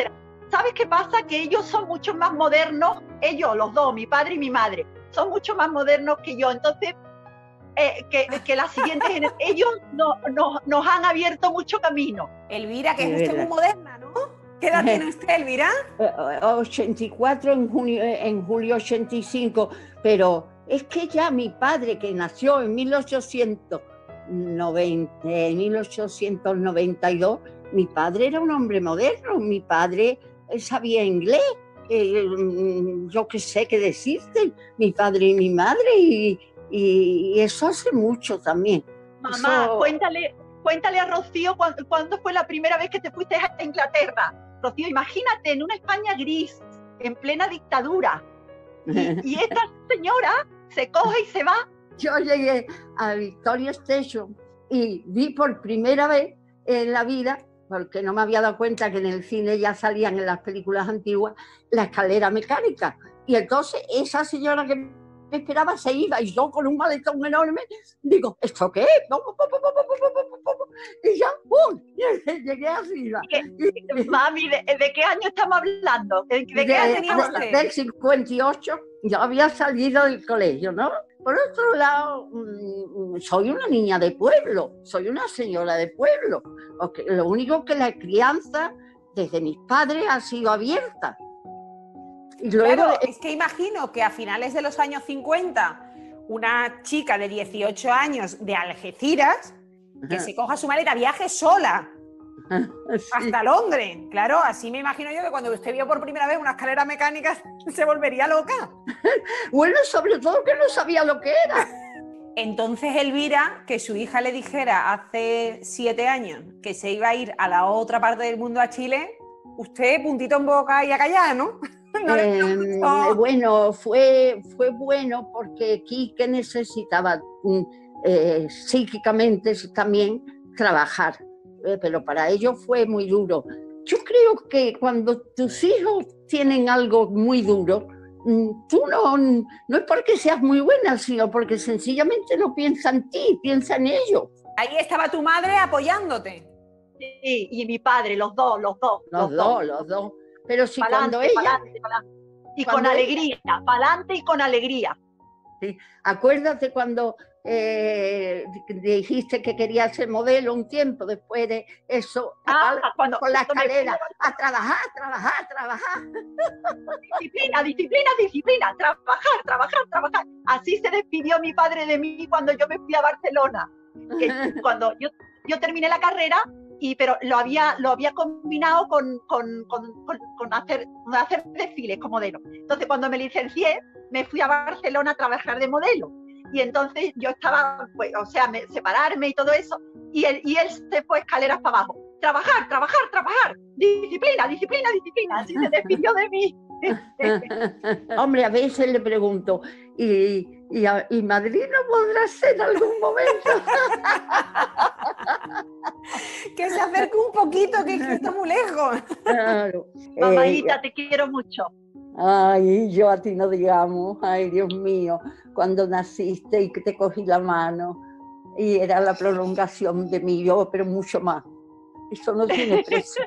¿sabes qué pasa? Que ellos son mucho más modernos, ellos, los dos, mi padre y mi madre, son mucho más modernos que yo. Entonces, eh, que, que la siguiente generación, ellos no, no, nos han abierto mucho camino. Elvira, que De es usted muy verdad. moderna, ¿no? ¿Qué edad tiene usted, Elvira? Eh, ochenta y cuatro en junio, en julio ochenta y cinco, pero es que ya mi padre, que nació en mil ochocientos noventa, en mil ochocientos noventa y dos, mi padre era un hombre moderno, mi padre eh, sabía inglés, eh, mm, yo qué sé qué decirte, mi padre y mi madre, y, y- y eso hace mucho también. Mamá, Eso- cuéntale, cuéntale a Rocío cuándo, cuándo fue la primera vez que te fuiste a Inglaterra. Rocío, imagínate, en una España gris, en plena dictadura, y, y esta señora se coge y se va. Yo llegué a Victoria Station y vi por primera vez en la vida, porque no me había dado cuenta que en el cine ya salían en las películas antiguas, la escalera mecánica. Y entonces esa señora que me esperaba se iba y yo con un maletón enorme, digo, ¿esto qué es? Y ya, ¡pum! Llegué arriba. Mami, ¿de, de qué año estamos hablando? ¿De, de qué De- año tenía de- usted? del cincuenta y ocho, yo había salido del colegio, ¿no? Por otro lado, mm, mm, soy una niña de pueblo, soy una señora de pueblo. porque lo único que la crianza desde mis padres ha sido abierta. Y luego, Claro, es que imagino que a finales de los años cincuenta, una chica de dieciocho años de Algeciras, que Ajá. se coja su maleta, viaje sola hasta Londres. Claro, así me imagino yo que cuando usted vio por primera vez una escalera mecánica se volvería loca. Bueno, sobre todo que no sabía lo que era. Entonces Elvira, que su hija le dijera hace siete años que se iba a ir a la otra parte del mundo, a Chile, usted puntito en boca y a callar, ¿no? No le- Eh, no. Bueno, fue, fue bueno porque Quique necesitaba mm, eh, psíquicamente también trabajar, eh, pero para ello fue muy duro. Yo creo que cuando tus hijos tienen algo muy duro, mm, tú no, no es porque seas muy buena, sino porque sencillamente no piensa en ti, piensa en ellos. Ahí estaba tu madre apoyándote. Sí, y mi padre, los dos, los dos. Los dos, los dos. Pero si Pa'lante, cuando ella... pa'lante, pa'lante. Y con cuando ella- alegría, pa'lante y con alegría. Sí. Acuérdate cuando eh, dijiste que querías ser modelo un tiempo después de eso, Ah, al- cuando- con la cuando me escalera, fui a trabajar, trabajar, trabajar. Disciplina, disciplina, disciplina, trabajar, trabajar, trabajar. Así se despidió mi padre de mí cuando yo me fui a Barcelona. Que cuando yo, yo terminé la carrera, y, pero lo había, lo había combinado con, con, con, con- con hacer, hacer desfiles como modelo. Entonces, cuando me licencié, me fui a Barcelona a trabajar de modelo. Y entonces yo estaba, pues, o sea, me, separarme y todo eso, y él, y él se fue escaleras para abajo. Trabajar, trabajar, trabajar. Disciplina, disciplina, disciplina. Así se despidió de mí. Hombre, a veces le pregunto, ¿y, y, a- y Madrid no podrá ser en algún momento? Que se acerque un poquito, que, que está muy lejos. Claro. Mamaita, Eh, te quiero mucho. Ay, yo a ti no digamos, ay, Dios mío, cuando naciste y que te cogí la mano y era la prolongación de mi yo, pero mucho más. Eso no tiene precio.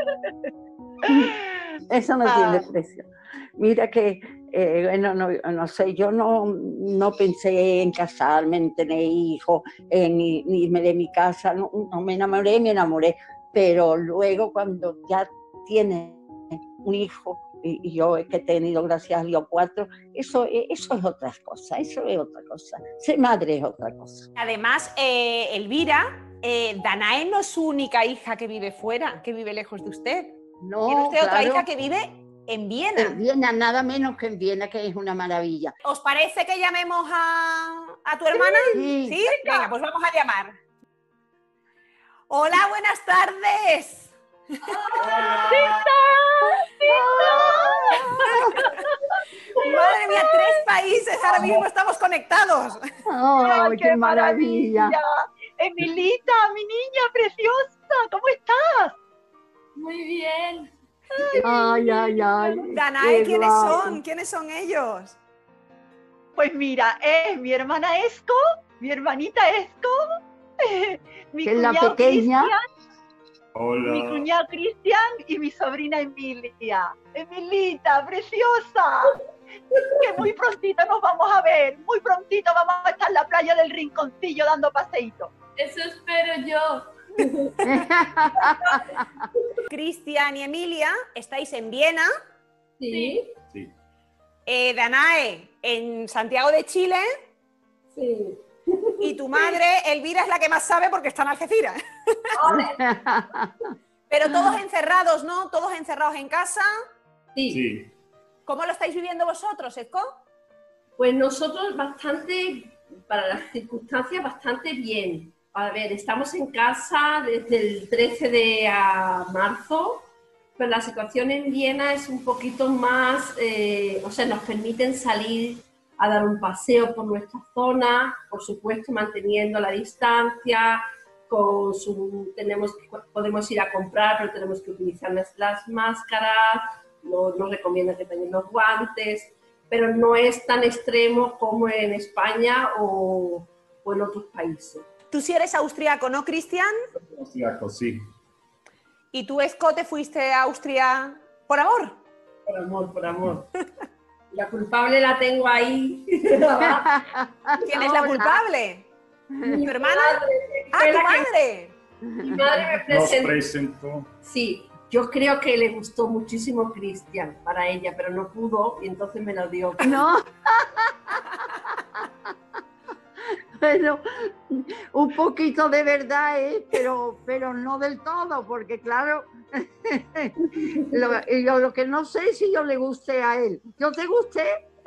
Eso no tiene precio. Mira que, eh, bueno, no, no sé, yo no, no pensé en casarme, en tener hijos, en i- irme de mi casa, no, no me enamoré, me enamoré, pero luego cuando ya tienes un hijo, y, y yo es que he tenido, gracias a Dios, cuatro, eso, eso es otra cosa, eso es otra cosa. Ser madre es otra cosa. Además, eh, Elvira, eh, Danae no es su única hija que vive fuera, que vive lejos de usted. No, Tiene usted otra claro. hija que vive en Viena. En Viena, nada menos que en Viena, que es una maravilla. ¿Os parece que llamemos a, a tu hermana? Sí. ¿Sí? Venga, pues vamos a llamar. Hola, buenas tardes. Madre mía, tres países ahora mismo estamos conectados. ¡Ay, qué maravilla! Emilita, mi niña preciosa, ¿cómo estás? Muy bien. Ay, ay, ay. Danae, qué ¿quiénes guapo. son? ¿Quiénes son ellos? Pues mira, es mi hermana Esco, mi hermanita Esco, mi Que es la cuñado pequeña. Cristian, mi cuñado Cristian y mi sobrina Emilia. Emilita, preciosa, que muy prontito nos vamos a ver, muy prontito vamos a estar en la playa del Rinconcillo dando paseíto. Eso espero yo. Cristian y Emilia, estáis en Viena. Sí. Sí. Eh, Danae, en Santiago de Chile. Sí. Y tu madre, Elvira, es la que más sabe porque está en Algeciras. Pero todos encerrados, ¿no? Todos encerrados en casa. Sí. Sí. ¿Cómo lo estáis viviendo vosotros, Esco? Pues nosotros bastante, para las circunstancias, bastante bien. A ver, estamos en casa desde el trece de marzo, pero la situación en Viena es un poquito más, eh, o sea, nos permiten salir a dar un paseo por nuestra zona, por supuesto manteniendo la distancia, con su, tenemos, podemos ir a comprar, pero tenemos que utilizar las, las máscaras, no, nos recomiendan que tengan los guantes, pero no es tan extremo como en España o, o en otros países. Tú sí eres austriaco, ¿no, Cristian? Austriaco, sí. ¿Y tú, Esco, te fuiste a Austria por amor? Por amor, por amor. La culpable la tengo ahí. ¿Quién es la culpable? Mi ¿Tu hermana? madre. ¡Ah, Fue tu la que- madre! Mi madre me Nos presentó. presentó. Sí, yo creo que le gustó muchísimo Cristian para ella, pero no pudo y entonces me lo dio. No. Bueno, un poquito de verdad es, pero, pero no del todo, porque claro, lo, y yo lo que no sé es si yo le guste a él. ¿Yo te gusté?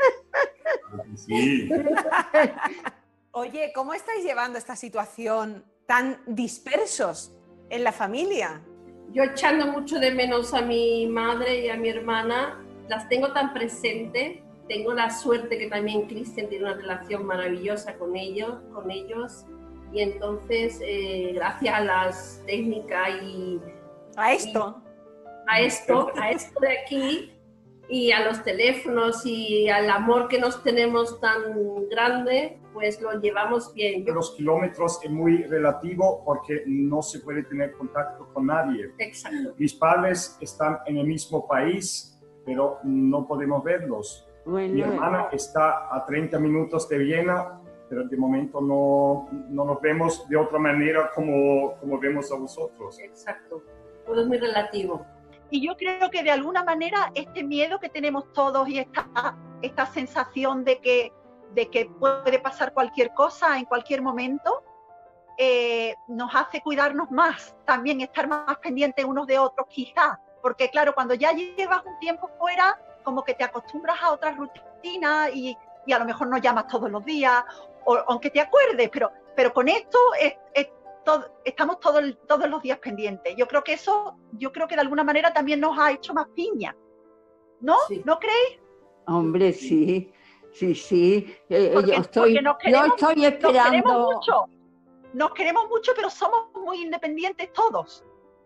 Sí. Oye, ¿cómo estáis llevando esta situación tan dispersos en la familia? Yo echando mucho de menos a mi madre y a mi hermana, las tengo tan presentes. Tengo la suerte que también Cristian tiene una relación maravillosa con ellos, con ellos y entonces eh, gracias a las técnicas y a esto, y a esto, a esto de aquí y a los teléfonos y al amor que nos tenemos tan grande, pues lo llevamos bien. Yo- Los kilómetros es muy relativo porque no se puede tener contacto con nadie. Exacto. Mis padres están en el mismo país, pero no podemos verlos. Bueno, Mi hermana está a treinta minutos de Viena, pero de momento no, no nos vemos de otra manera como, como vemos a vosotros. Exacto. Todo es muy relativo. Y yo creo que de alguna manera este miedo que tenemos todos y esta, esta sensación de que, de que puede pasar cualquier cosa en cualquier momento, eh, nos hace cuidarnos más, también estar más pendientes unos de otros quizás, porque claro, cuando ya llevas un tiempo fuera, como que te acostumbras a otras rutinas y, y a lo mejor no llamas todos los días, o, aunque te acuerdes, pero, pero con esto es, es todo, estamos todo el- todos los días pendientes. Yo creo que eso, yo creo que de alguna manera también nos ha hecho más piña, ¿no? ¿No creéis? hombre, sí, sí, sí. Eh, Porque- yo estoy, porque nos yo queremos- estoy Nos queremos esperando. mucho, nos queremos mucho, pero somos muy independientes todos.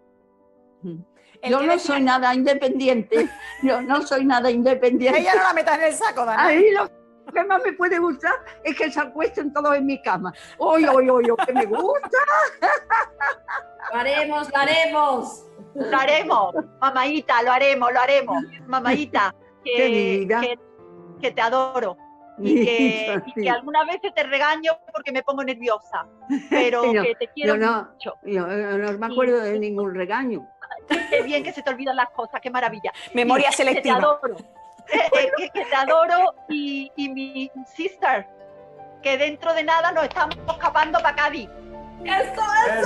Yo no soy nada independiente. Yo no soy nada independiente. Ella no la metas en el saco, Dana. A mí lo que más me puede gustar es que se acuesten todos en mi cama. ¡Oy, oy, oy! oy, ¡Que me gusta! Lo haremos, lo haremos. Lo haremos, mamaita, lo haremos, lo haremos. Mamaita, que, Querida. que, que te adoro. Y que, Hija, y sí. que algunas veces te regaño porque me pongo nerviosa, pero Yo- que te quiero yo no, mucho. yo no me acuerdo de ningún regaño. Qué bien que se te olvidan las cosas, qué maravilla. Memoria Y selectiva. Que te adoro, Eh, eh, que, que te adoro y, y mi sister, que dentro de nada nos estamos escapando para Cádiz. ¡Eso,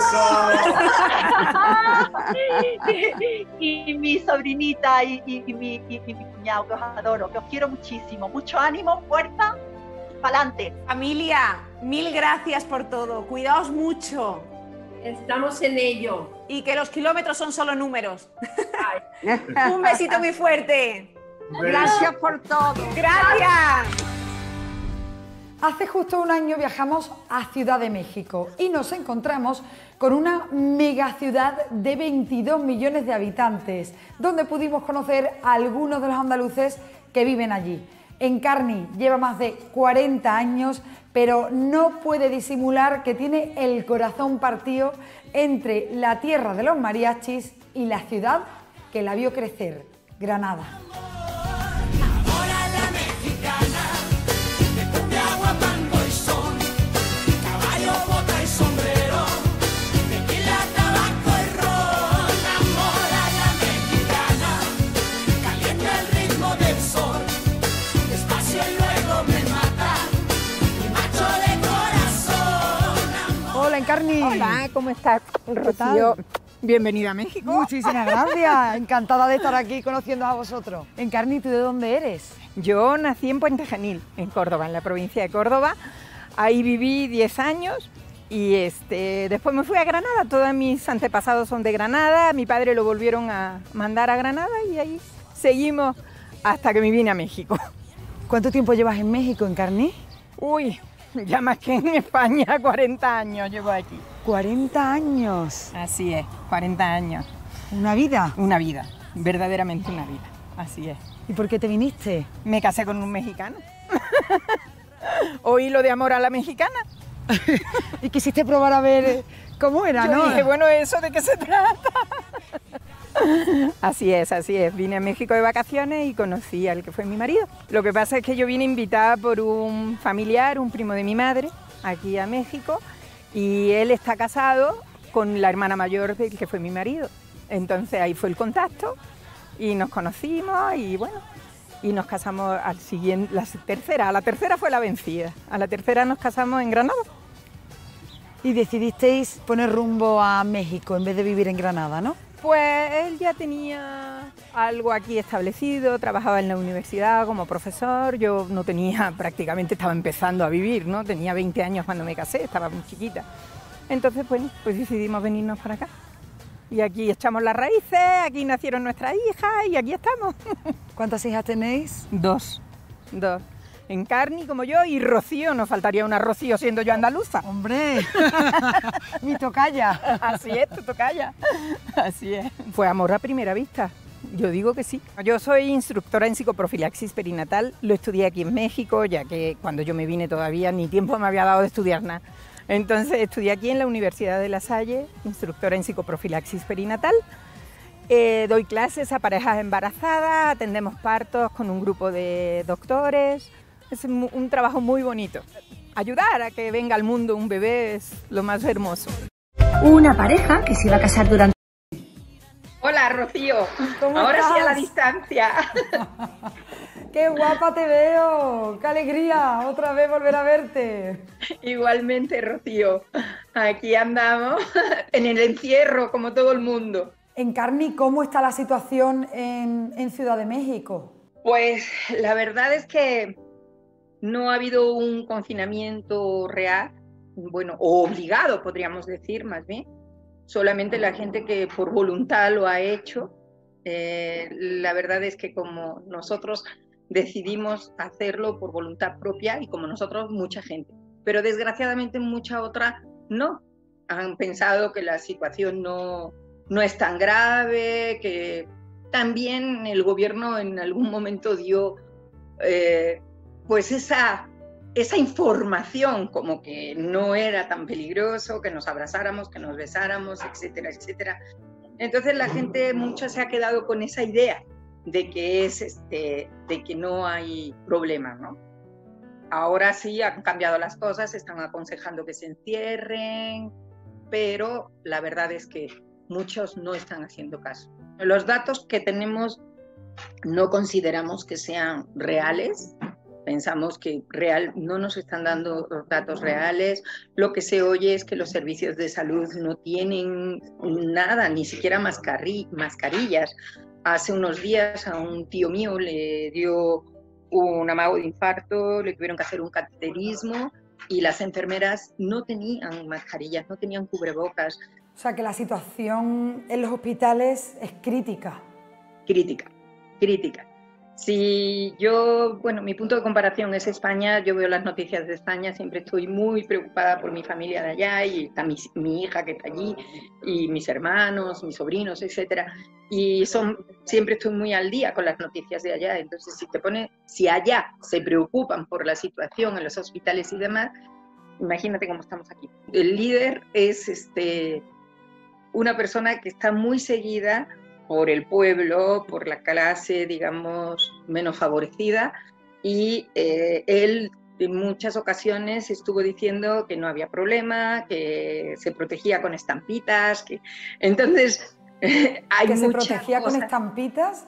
y, y mi sobrinita y, y- y mi, y- y mi cuñado, que os adoro, que os quiero muchísimo. Mucho ánimo, fuerza, pa'lante. Familia, mil gracias por todo. Cuidaos mucho. Estamos en ello. Y que los kilómetros son solo números. Un besito muy fuerte. Gracias por todo. Gracias. Hace justo un año viajamos a Ciudad de México y nos encontramos con una megaciudad de veintidós millones de habitantes, donde pudimos conocer a algunos de los andaluces que viven allí. Encarni lleva más de cuarenta años, pero no puede disimular que tiene el corazón partido entre la tierra de los mariachis y la ciudad que la vio crecer, Granada. Hola, Encarni. Hola, ¿cómo estás, Rocío? Bienvenida a México. Muchísimas gracias, encantada de estar aquí conociendo a vosotros. Encarni, ¿tú de dónde eres? Yo nací en Puente Genil, en Córdoba, en la provincia de Córdoba. Ahí viví diez años y este, después me fui a Granada. Todos mis antepasados son de Granada, mi padre lo volvieron a mandar a Granada y ahí seguimos hasta que me vine a México. ¿Cuánto tiempo llevas en México, Encarni? Uy, ya más que en España, cuarenta años llevo aquí. ¿cuarenta años? Así es, cuarenta años. ¿Una vida? Una vida, verdaderamente una vida, así es. ¿Y por qué te viniste? Me casé con un mexicano. Oí lo de amor a la mexicana. Y quisiste probar a ver cómo era, Yo ¿no? dije, bueno, ¿eso de qué se trata? Así es, así es. Vine a México de vacaciones y conocí al que fue mi marido. Lo que pasa es que yo vine invitada por un familiar, un primo de mi madre, aquí a México, y él está casado con la hermana mayor del que fue mi marido. Entonces ahí fue el contacto y nos conocimos y bueno, y nos casamos al siguiente, la tercera, a la tercera fue la vencida. A la tercera nos casamos en Granada. Y decidisteis poner rumbo a México en vez de vivir en Granada, ¿no? Pues él ya tenía algo aquí establecido, trabajaba en la universidad como profesor, yo no tenía, prácticamente estaba empezando a vivir, ¿no? Tenía veinte años cuando me casé, estaba muy chiquita. Entonces, bueno, pues decidimos venirnos para acá. Y aquí echamos las raíces, aquí nacieron nuestras hijas y aquí estamos. ¿Cuántas hijas tenéis? Dos, dos. Encarni como yo y Rocío, nos faltaría una Rocío siendo yo andaluza. ¡Hombre! Mi tocaya. Así es, tu tocaya. Así es. Fue amor a primera vista. Yo digo que sí. Yo soy instructora en psicoprofilaxis perinatal, lo estudié aquí en México, ya que cuando yo me vine todavía ni tiempo me había dado de estudiar nada. Entonces estudié aquí en la Universidad de La Salle, instructora en psicoprofilaxis perinatal. Eh, doy clases a parejas embarazadas, atendemos partos con un grupo de doctores. Es un, un trabajo muy bonito. Ayudar a que venga al mundo un bebé es lo más hermoso. Una pareja que se iba a casar durante... Hola, Rocío. ¿Cómo Ahora estás? sí a la distancia. ¡Qué guapa te veo! ¡Qué alegría! Otra vez volver a verte. Igualmente, Rocío. Aquí andamos en el encierro, como todo el mundo. Encarni, ¿cómo está la situación en, en Ciudad de México? Pues la verdad es que no ha habido un confinamiento real, bueno, o obligado, podríamos decir, más bien. Solamente la gente que por voluntad lo ha hecho. Eh, la verdad es que como nosotros decidimos hacerlo por voluntad propia y como nosotros, mucha gente. Pero desgraciadamente mucha otra no. Han pensado que la situación no, no es tan grave, que también el gobierno en algún momento dio eh, pues esa, esa información como que no era tan peligroso, que nos abrazáramos, que nos besáramos, etcétera, etcétera. Entonces la gente mucho se ha quedado con esa idea de que, es este, de que no hay problema, ¿no? Ahora sí han cambiado las cosas, están aconsejando que se encierren, pero la verdad es que muchos no están haciendo caso. Los datos que tenemos no consideramos que sean reales. Pensamos que real, no nos están dando datos reales. Lo que se oye es que los servicios de salud no tienen nada, ni siquiera mascarri mascarillas. Hace unos días a un tío mío le dio un amago de infarto, le tuvieron que hacer un cateterismo y las enfermeras no tenían mascarillas, no tenían cubrebocas. O sea que la situación en los hospitales es crítica. Crítica, crítica. Si yo, bueno, mi punto de comparación es España, yo veo las noticias de España, siempre estoy muy preocupada por mi familia de allá y está mi, mi hija que está allí y mis hermanos, mis sobrinos, etcétera. Y son, siempre estoy muy al día con las noticias de allá. Entonces, si te pone, si allá se preocupan por la situación en los hospitales y demás, imagínate cómo estamos aquí. El líder es este, una persona que está muy seguida por el pueblo, por la clase, digamos, menos favorecida, y eh, él en muchas ocasiones estuvo diciendo que no había problema, que se protegía con estampitas, que entonces eh, hay ¿Que se muchas protegía cosas. con estampitas?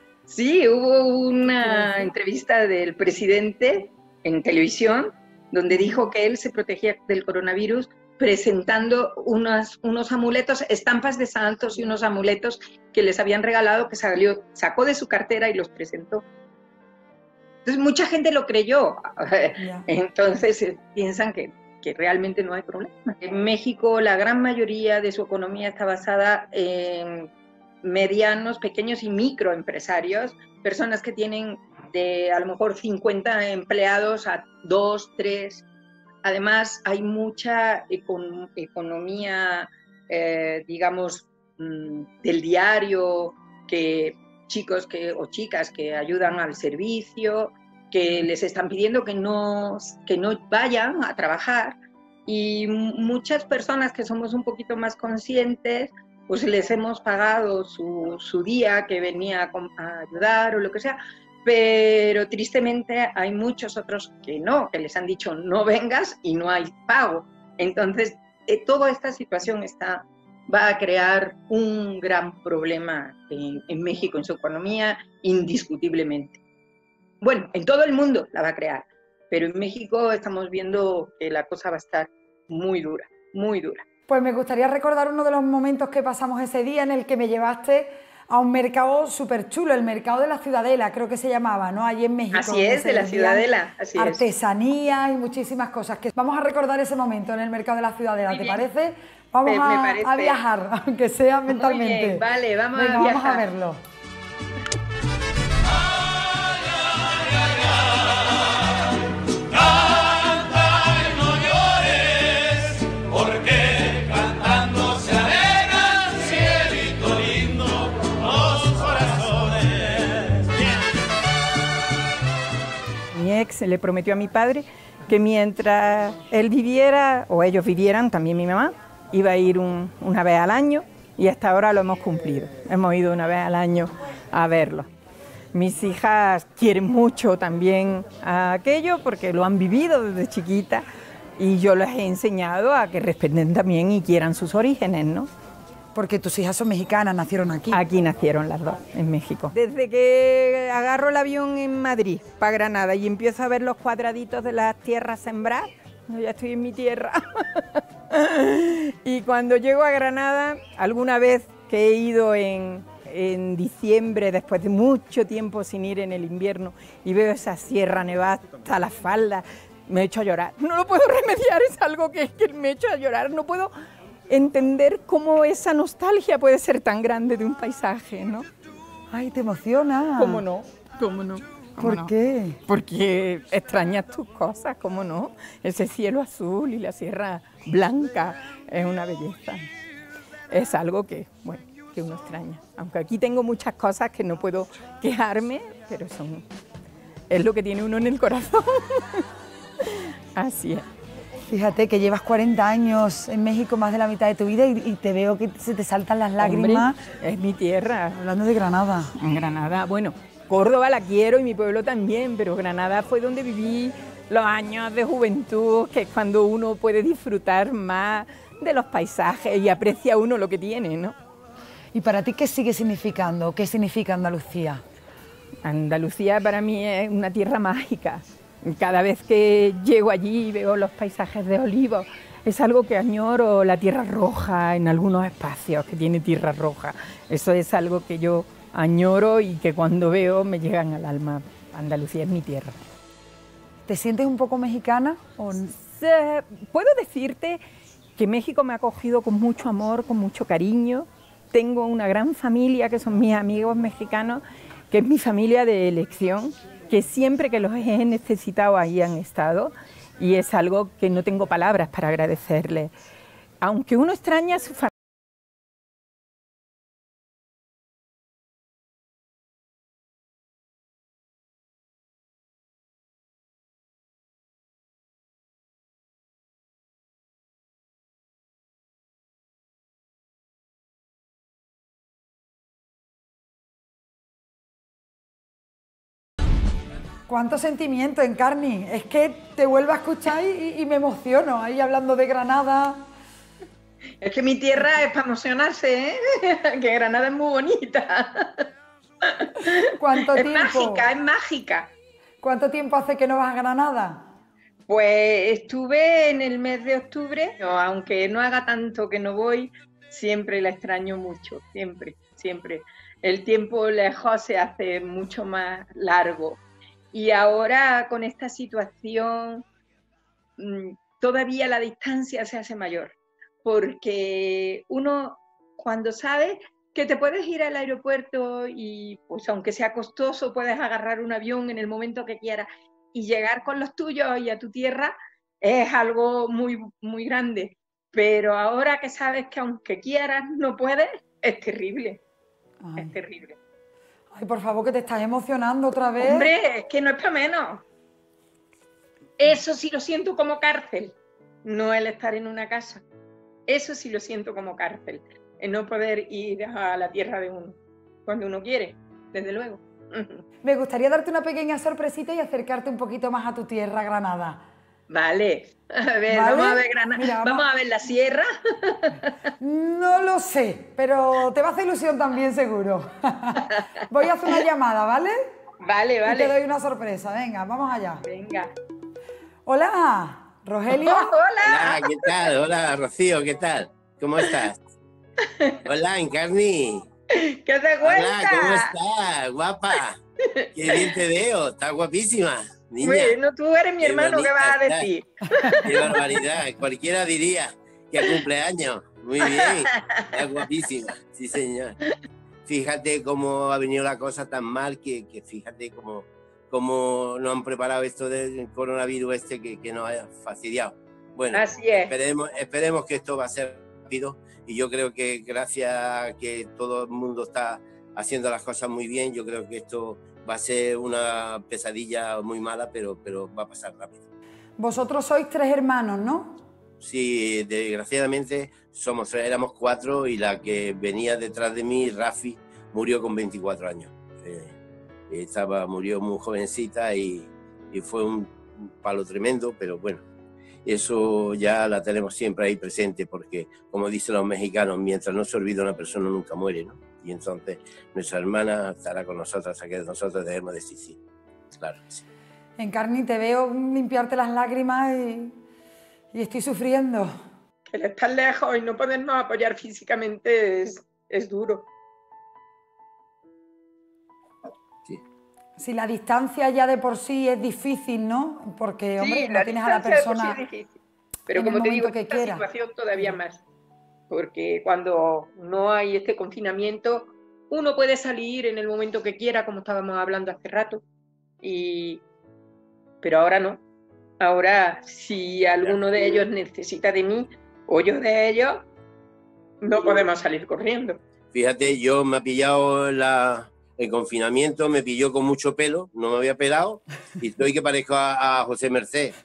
Sí, hubo una entrevista del presidente en televisión donde dijo que él se protegía del coronavirus presentando unos, unos amuletos, estampas de santos y unos amuletos que les habían regalado, que salió, sacó de su cartera y los presentó. Entonces mucha gente lo creyó. Yeah. Entonces eh, piensan que, que realmente no hay problema. En México la gran mayoría de su economía está basada en medianos, pequeños y microempresarios, personas que tienen de a lo mejor cincuenta empleados a dos, tres. Además, hay mucha econ economía, eh, digamos, mmm, del diario, que chicos que, o chicas que ayudan al servicio, que les están pidiendo que no, que no vayan a trabajar. Y muchas personas que somos un poquito más conscientes, pues les hemos pagado su, su día que venía a, a ayudar o lo que sea. Pero tristemente hay muchos otros que no, que les han dicho no vengas y no hay pago. Entonces, eh, toda esta situación está, va a crear un gran problema en, en México, en su economía, indiscutiblemente. Bueno, en todo el mundo la va a crear, pero en México estamos viendo que la cosa va a estar muy dura, muy dura. Pues me gustaría recordar uno de los momentos que pasamos ese día en el que me llevaste a un mercado súper chulo, el mercado de la Ciudadela, creo que se llamaba, ¿no? Allí en México. Así es, de la Ciudadela, así es. Artesanía y muchísimas cosas. Que vamos a recordar ese momento en el mercado de la Ciudadela, ¿te parece? Vamos me, a, me parece. a viajar, aunque sea mentalmente. Muy bien, vale, vamos Venga, a viajar. Vamos a verlo. Mi ex le prometió a mi padre que mientras él viviera, o ellos vivieran, también mi mamá, iba a ir un, una vez al año, y hasta ahora lo hemos cumplido. Hemos ido una vez al año a verlo. Mis hijas quieren mucho también a aquello porque lo han vivido desde chiquita, y yo les he enseñado a que respeten también y quieran sus orígenes, ¿no? Porque tus hijas son mexicanas, nacieron aquí. Aquí nacieron las dos, en México. Desde que agarro el avión en Madrid para Granada y empiezo a ver los cuadraditos de las tierras sembradas, yo ya estoy en mi tierra. Y cuando llego a Granada, alguna vez que he ido en, en diciembre, después de mucho tiempo sin ir en el invierno, y veo esa sierra nevada hasta la falda, me echo a llorar. No lo puedo remediar, es algo que, que me echo a llorar, no puedo entender cómo esa nostalgia puede ser tan grande de un paisaje, ¿no? Ay, te emociona. ¿Cómo no? ¿Cómo no? ¿Cómo ¿Por no? qué? Porque extrañas tus cosas, ¿cómo no? Ese cielo azul y la sierra blanca es una belleza. Es algo que, bueno, que uno extraña. Aunque aquí tengo muchas cosas que no puedo quejarme, pero son, es lo que tiene uno en el corazón. Así es. Fíjate que llevas cuarenta años en México, más de la mitad de tu vida, y, y te veo que se te saltan las lágrimas. Hombre, es mi tierra. Hablando de Granada. En Granada, bueno, Córdoba la quiero y mi pueblo también, pero Granada fue donde viví los años de juventud, que es cuando uno puede disfrutar más de los paisajes y aprecia uno lo que tiene, ¿no? ¿Y para ti qué sigue significando? ¿Qué significa Andalucía? Andalucía para mí es una tierra mágica. Cada vez que llego allí y veo los paisajes de olivos, es algo que añoro, la tierra roja en algunos espacios que tiene tierra roja. Eso es algo que yo añoro y que cuando veo me llegan al alma. Andalucía es mi tierra. ¿Te sientes un poco mexicana? ¿O... Puedo decirte que México me ha acogido con mucho amor, con mucho cariño. Tengo una gran familia que son mis amigos mexicanos, que es mi familia de elección, que siempre que los he necesitado ahí han estado, y es algo que no tengo palabras para agradecerles. Aunque uno extraña a su familia. Cuánto sentimiento, Encarni. Es que te vuelvo a escuchar y, y me emociono ahí hablando de Granada. Es que mi tierra es para emocionarse, ¿eh? Que Granada es muy bonita. ¿Cuánto es tiempo? mágica, es mágica. ¿Cuánto tiempo hace que no vas a Granada? Pues estuve en el mes de octubre, no, aunque no haga tanto que no voy, siempre la extraño mucho, siempre, siempre. El tiempo lejos se hace mucho más largo. Y ahora con esta situación todavía la distancia se hace mayor, porque uno cuando sabe que te puedes ir al aeropuerto y pues aunque sea costoso puedes agarrar un avión en el momento que quieras y llegar con los tuyos y a tu tierra, es algo muy, muy grande. Pero ahora que sabes que aunque quieras no puedes, es terrible, Ay. es terrible. Ay, por favor, que te estás emocionando otra vez. Hombre, es que no es para menos. Eso sí lo siento como cárcel, no el estar en una casa. Eso sí lo siento como cárcel, el no poder ir a la tierra de uno, cuando uno quiere, desde luego. Me gustaría darte una pequeña sorpresita y acercarte un poquito más a tu tierra, Granada. Vale, a ver, ¿Vale? vamos a ver Granada. Mira, vamos... vamos a ver la sierra. No lo sé, pero te va a hacer ilusión también seguro. Voy a hacer una llamada, ¿vale? Vale, vale. Y te doy una sorpresa, venga, vamos allá. Venga. Hola, Rogelio. Oh, hola. Hola, ¿qué tal? Hola, Rocío, ¿qué tal? ¿Cómo estás? Hola, Encarni. ¿Qué te cuentas? Hola, ¿cómo estás? Guapa. Qué bien te veo, estás guapísima. Niña. Bueno, tú eres mi Qué hermano, ¿qué vas a bonita decir? estás. Qué barbaridad, cualquiera diría que cumpleaños. Muy bien, estás guapísima, sí señor. Fíjate cómo ha venido la cosa tan mal que, que fíjate cómo, cómo nos han preparado esto del coronavirus este que, que nos ha fastidiado. Bueno, Así es. Esperemos, esperemos que esto va a ser rápido y yo creo que gracias a que todo el mundo está haciendo las cosas muy bien, yo creo que esto va a ser una pesadilla muy mala, pero, pero va a pasar rápido. Vosotros sois tres hermanos, ¿no? Sí, desgraciadamente somos tres, éramos cuatro y la que venía detrás de mí, Rafi, murió con veinticuatro años. Eh, estaba, murió muy jovencita y, y fue un palo tremendo, pero bueno, eso ya la tenemos siempre ahí presente porque, como dicen los mexicanos, mientras no se olvida una persona nunca muere, ¿no? Y entonces nuestra hermana estará con nosotros hasta que nosotros debemos decir sí. Claro que sí. Encarni, te veo limpiarte las lágrimas y, y estoy sufriendo. El estar lejos y no podernos apoyar físicamente es, es duro. Sí. Si la distancia ya de por sí es difícil, ¿no? Porque, hombre, Sí, no la tienes a la distancia de por sí persona es difícil. Pero en el como te digo, momento que esta quiera. situación todavía más. Porque cuando no hay este confinamiento, uno puede salir en el momento que quiera, como estábamos hablando hace rato. Y... Pero ahora no. Ahora, si alguno de ellos necesita de mí o yo de ellos, no podemos salir corriendo. Fíjate, yo me ha pillado la, el confinamiento, me pilló con mucho pelo, no me había pelado y estoy que parezco a, a José Merced.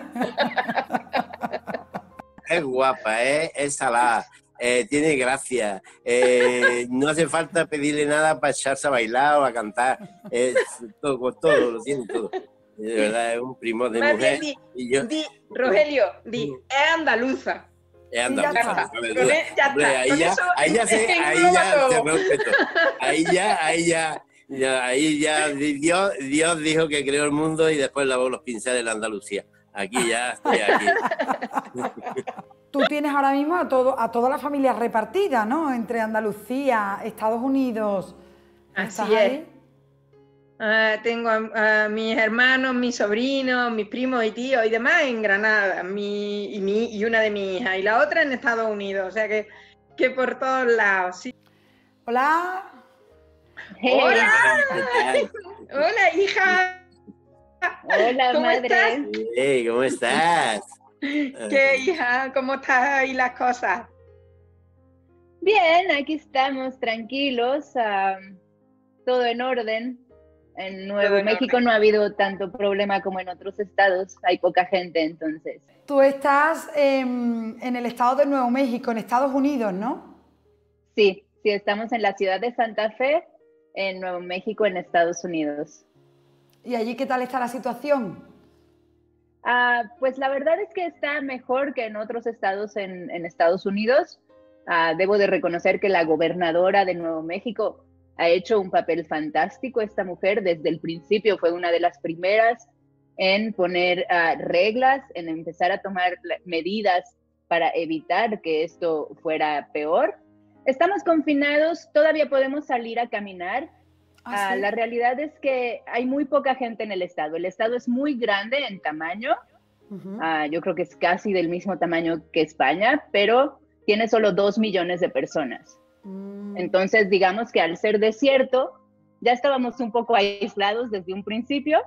Es guapa, ¿eh? Es salada, eh, tiene gracia, eh, no hace falta pedirle nada para echarse a bailar o a cantar, es todo, todo, lo tiene todo. De verdad, es un primo de Más mujer. bien, di, Y yo, di, Rogelio, di, es andaluza. es Y ya andaluza, está. no me Con duda. él ya Hombre, está. ahí Con ya, eso ahí ya se, ahí engloba ya todo. se rompe todo. Ahí ya, ahí ya, ya, ahí ya, Dios, Dios dijo que creó el mundo y después lavó los pinceles en Andalucía. Aquí ya estoy aquí. Tú tienes ahora mismo a, todo, a toda la familia repartida, ¿no? Entre Andalucía, Estados Unidos. Así ¿Estás es. ahí? Ah, tengo a, a mis hermanos, mis sobrinos, mis primos y tíos y demás en Granada, mi, y, mi, y una de mis hijas, y la otra en Estados Unidos, o sea que, que por todos lados. Sí. Hola. Hola. ¿Qué Hola, hija. Hola, ¿Cómo madre. estás? Hey, ¿cómo estás? ¿Qué, hija? ¿Cómo están ahí las cosas? Bien, aquí estamos tranquilos, ah, todo en orden. En Nuevo Todo en México no ha habido tanto problema como en otros estados, hay poca gente entonces. Tú estás en, en el estado de Nuevo México, en Estados Unidos, ¿no? Sí, sí, estamos en la ciudad de Santa Fe, en Nuevo México, en Estados Unidos. ¿Y allí qué tal está la situación? Ah, pues la verdad es que está mejor que en otros estados en, en Estados Unidos. Ah, debo de reconocer que la gobernadora de Nuevo México ha hecho un papel fantástico. Esta mujer desde el principio fue una de las primeras en poner uh, reglas, en empezar a tomar medidas para evitar que esto fuera peor. Estamos confinados, todavía podemos salir a caminar. ¿Ah, sí? Uh, la realidad es que hay muy poca gente en el estado. El estado es muy grande en tamaño. Uh-huh. Uh, yo creo que es casi del mismo tamaño que España, pero tiene solo dos millones de personas. Mm. Entonces, digamos que al ser desierto, ya estábamos un poco aislados desde un principio.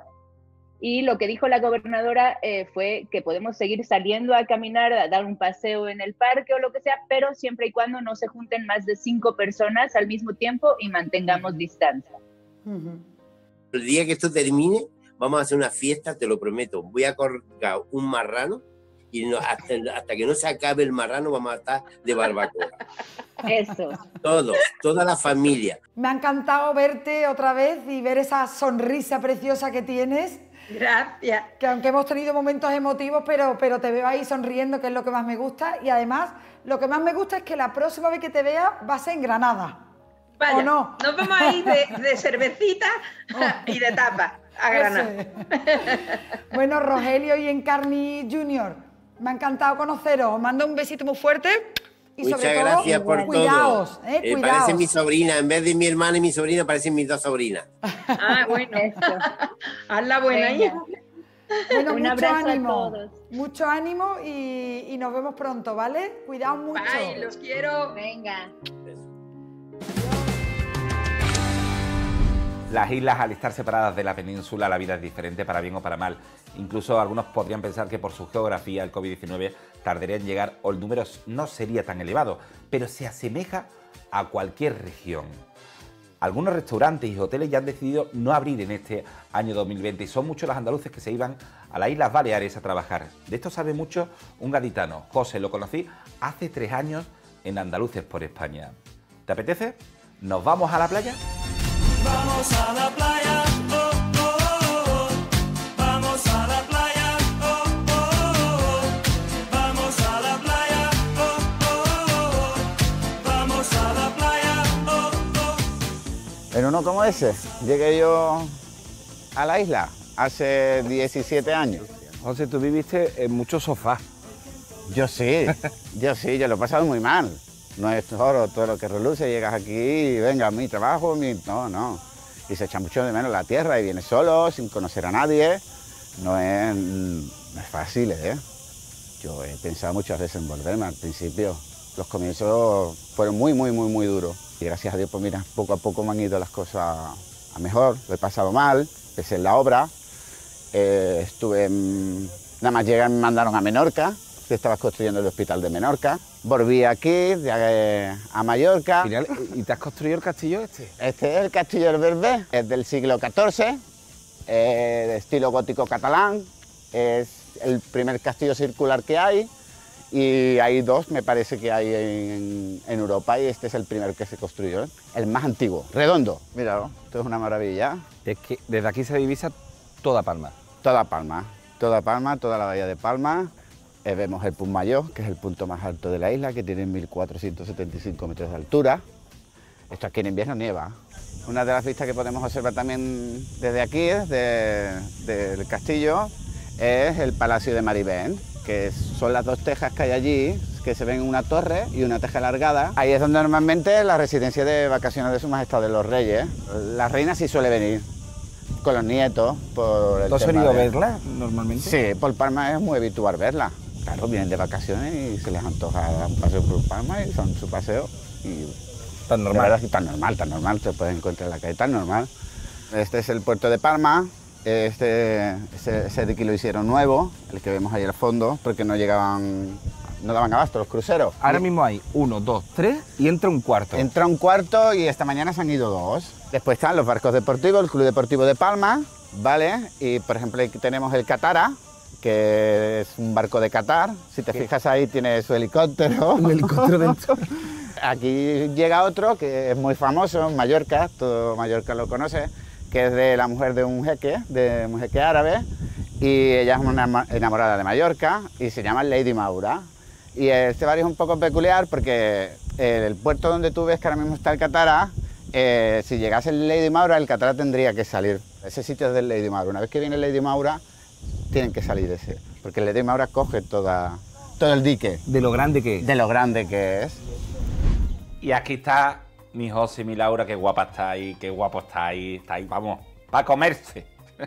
Y lo que dijo la gobernadora eh, fue que podemos seguir saliendo a caminar, a dar un paseo en el parque o lo que sea, pero siempre y cuando no se junten más de cinco personas al mismo tiempo y mantengamos distancia. Uh-huh. El día que esto termine, vamos a hacer una fiesta, te lo prometo. Voy a colgar un marrano y no, hasta, hasta que no se acabe el marrano vamos a estar de barbacoa. Eso. Todos, toda la familia. Me ha encantado verte otra vez y ver esa sonrisa preciosa que tienes. Gracias. Que aunque hemos tenido momentos emotivos, pero, pero te veo ahí sonriendo, que es lo que más me gusta. Y además, lo que más me gusta es que la próxima vez que te vea va a ser en Granada. Vaya, ¿o no? nos vamos a ir de, de cervecita y de tapa a Granada. Bueno, Rogelio y Encarni junior, me ha encantado conoceros. Os mando un besito muy fuerte. Y Muchas sobre todo, gracias por cuidaos, todo. eh, Eh, cuidaos. parece mi sobrina, en vez de mi hermana y mi sobrina, parecen mis dos sobrinas. Ah, bueno. Haz la buena, Venga. hija. Bueno, Un mucho abrazo a ánimo. todos. Mucho ánimo y, y nos vemos pronto, ¿vale? Cuidaos mucho. Bye, los quiero. Venga. Las islas, al estar separadas de la península, la vida es diferente para bien o para mal. Incluso algunos podrían pensar que por su geografía el COVID diecinueve tardaría en llegar o el número no sería tan elevado, pero se asemeja a cualquier región. Algunos restaurantes y hoteles ya han decidido no abrir en este año dos mil veinte y son muchos los andaluces que se iban a las Islas Baleares a trabajar. De esto sabe mucho un gaditano. José, lo conocí hace tres años en Andaluces por España. ¿Te apetece? ¿Nos vamos a la playa? Vamos a la playa, oh, oh, oh, oh. Vamos a la playa, oh, oh, oh, oh. Vamos a la playa, oh, oh, oh, oh. Vamos a la playa, oh, oh. En uno como ese, llegué yo a la isla hace diecisiete años. José, tú viviste en muchos sofás. Yo sí, yo sí, yo lo he pasado muy mal. No es todo, todo lo que reluce, llegas aquí y venga, mi trabajo, mi... No, no. Y se echa mucho de menos la tierra y vienes solo, sin conocer a nadie. No es, no es fácil, ¿eh? Yo he pensado muchas veces en volverme al principio. Los comienzos fueron muy, muy, muy, muy duros. Y gracias a Dios, pues mira, poco a poco me han ido las cosas a mejor. Lo he pasado mal, empecé en la obra. Eh, estuve, en... nada más llegué, me mandaron a Menorca. Estabas construyendo el hospital de Menorca. Volví aquí, de, a Mallorca. ¿Y te has construido el castillo este? Este es el castillo del Berbé, es del siglo catorce, eh, de estilo gótico catalán. Es el primer castillo circular que hay y hay dos, me parece que hay en, en Europa y este es el primero que se construyó, ¿eh? El más antiguo, redondo. Míralo, esto es una maravilla. Es que desde aquí se divisa toda Palma. Toda Palma, toda Palma, toda la bahía de Palma. Eh, vemos el Pumayo, que es el punto más alto de la isla, que tiene mil cuatrocientos setenta y cinco metros de altura. Esto aquí en invierno nieva. Una de las vistas que podemos observar también desde aquí, desde del castillo, es el Palacio de Maribén, que son las dos tejas que hay allí, que se ven en una torre y una teja alargada. Ahí es donde normalmente la residencia de vacaciones de Su Majestad de los Reyes. La reina sí suele venir con los nietos. Por el ¿Tú has tema venido a de... verla normalmente? Sí, por Palma es muy habitual verla. Claro, vienen de vacaciones y se les antoja dar un paseo por Palma y son su paseo y Tan normal. La verdad es que tan normal, tan normal, te puedes encontrar en la calle, tan normal. Este es el puerto de Palma, este, ese, ese de aquí lo hicieron nuevo, el que vemos ahí al fondo, porque no llegaban, no daban abasto los cruceros. Ahora mismo hay uno, dos, tres y entra un cuarto. Entra un cuarto y esta mañana se han ido dos. Después están los barcos deportivos, el Club Deportivo de Palma, ¿vale? Y por ejemplo aquí tenemos el Catara, que es un barco de Qatar. Si te fijas ahí tiene su helicóptero. Un helicóptero dentro. Aquí llega otro que es muy famoso en Mallorca, todo Mallorca lo conoce, que es de la mujer de un jeque, de un jeque árabe, y ella es una enamorada de Mallorca y se llama Lady Maura. Y este barrio es un poco peculiar porque el puerto donde tú ves que ahora mismo está el Catara, eh, si llegase el Lady Maura, el Catara tendría que salir. Ese sitio es del Lady Maura. Una vez que viene el Lady Maura, tienen que salir de ese, porque el Lady Maura coge toda, todo el dique. De lo grande que es. De lo grande que es. Y aquí está mi José y mi Laura, qué guapa está ahí, qué guapo está ahí, está ahí, vamos, para comerse.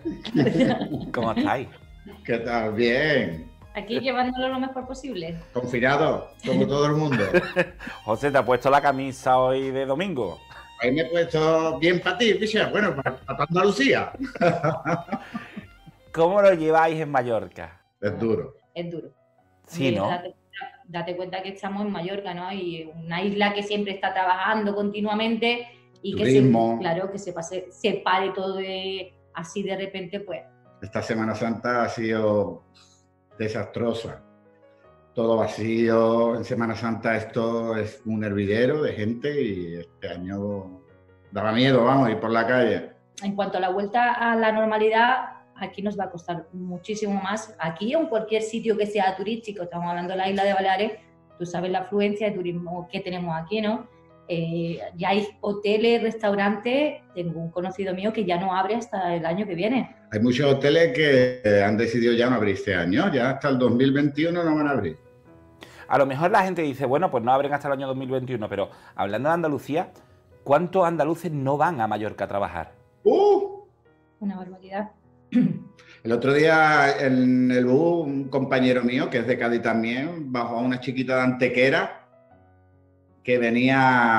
¿Cómo estáis? ¿Qué tal? Bien. Aquí llevándolo lo mejor posible. Confinado, como todo el mundo. José, ¿te has puesto la camisa hoy de domingo? Ahí me he puesto bien para ti, picha. Bueno, para, para Andalucía. ¿Cómo lo lleváis en Mallorca? Es duro. Es duro. Sí, Oye, ¿no? Date, date cuenta que estamos en Mallorca, ¿no? Y una isla que siempre está trabajando continuamente y que se, Turismo. claro, que se pase, se pare todo de, así de repente, pues. Esta Semana Santa ha sido desastrosa. Todo vacío. En Semana Santa esto es un hervidero de gente y este año daba miedo, vamos, ir por la calle. En cuanto a la vuelta a la normalidad, aquí nos va a costar muchísimo más. Aquí o en cualquier sitio que sea turístico, estamos hablando de la isla de Baleares, tú sabes la afluencia de turismo que tenemos aquí, ¿no? Eh, ya hay hoteles, restaurantes, tengo un conocido mío que ya no abre hasta el año que viene. Hay muchos hoteles que han decidido ya no abrir este año, ya hasta el dos mil veintiuno no van a abrir. A lo mejor la gente dice, bueno, pues no abren hasta el año dos mil veintiuno, pero hablando de Andalucía, ¿cuántos andaluces no van a Mallorca a trabajar? ¡Uh! Una barbaridad. El otro día en el bus, un compañero mío, que es de Cádiz también, bajó a una chiquita de Antequera que venía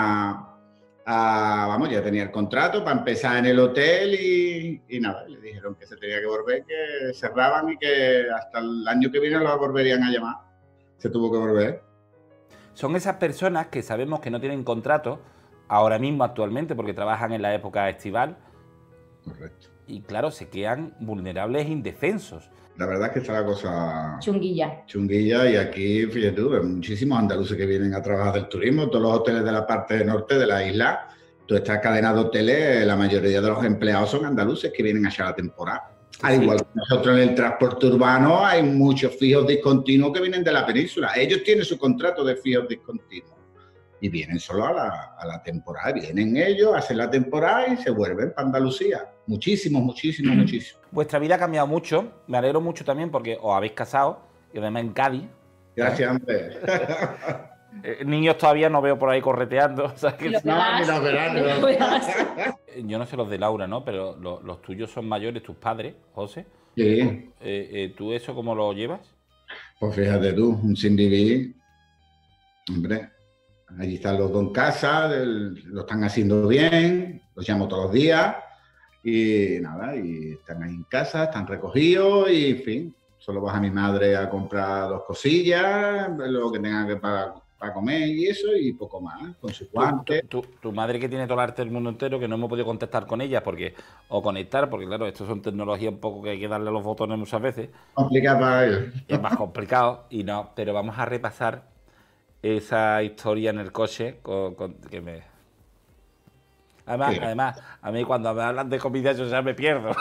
a, vamos, ya tenía el contrato para empezar en el hotel y, y nada, le dijeron que se tenía que volver, que cerraban y que hasta el año que viene lo volverían a llamar. Se tuvo que volver. Son esas personas que sabemos que no tienen contrato ahora mismo actualmente porque trabajan en la época estival. Correcto. Y claro, se quedan vulnerables e indefensos. La verdad es que está la cosa Chunguilla. chunguilla y aquí, fíjate tú, hay muchísimos andaluces que vienen a trabajar del turismo, todos los hoteles de la parte norte de la isla, toda esta cadena de hoteles, la mayoría de los empleados son andaluces que vienen allá a la temporada. Al igual que nosotros en el transporte urbano hay muchos fijos discontinuos que vienen de la península. Ellos tienen su contrato de fijos discontinuos y vienen solo a la, a la temporada. Vienen ellos, hacen la temporada y se vuelven para Andalucía. Muchísimos, muchísimos, muchísimos. Vuestra vida ha cambiado mucho. Me alegro mucho también porque os habéis casado y además en Cádiz. Gracias, hombre. Eh, niños todavía no veo por ahí correteando. O sea, que... No, ni los verás, ni los verás. Yo no sé los de Laura, ¿no? Pero lo, los tuyos son mayores, tus padres, José. Sí. Eh, eh, ¿Tú eso cómo lo llevas? Pues fíjate tú, sin vivir, hombre, allí están los dos en casa, del- lo están haciendo bien, los llamo todos los días y nada, y están ahí en casa, están recogidos y en fin, solo baja mi madre a comprar dos cosillas, lo que tenga que para, para comer y eso y poco más, con sus guantes. Tu, tu- tu madre que tiene todo el arte del mundo entero, que no hemos podido contactar con ella porque o conectar, porque claro, esto son tecnologías un poco que hay que darle a los botones muchas veces. Complicado para ellos. Es más complicado y no, pero vamos a repasar esa historia en el coche con, con- que me... Además, Sí. además, a mí cuando me hablan de comida yo ya me pierdo.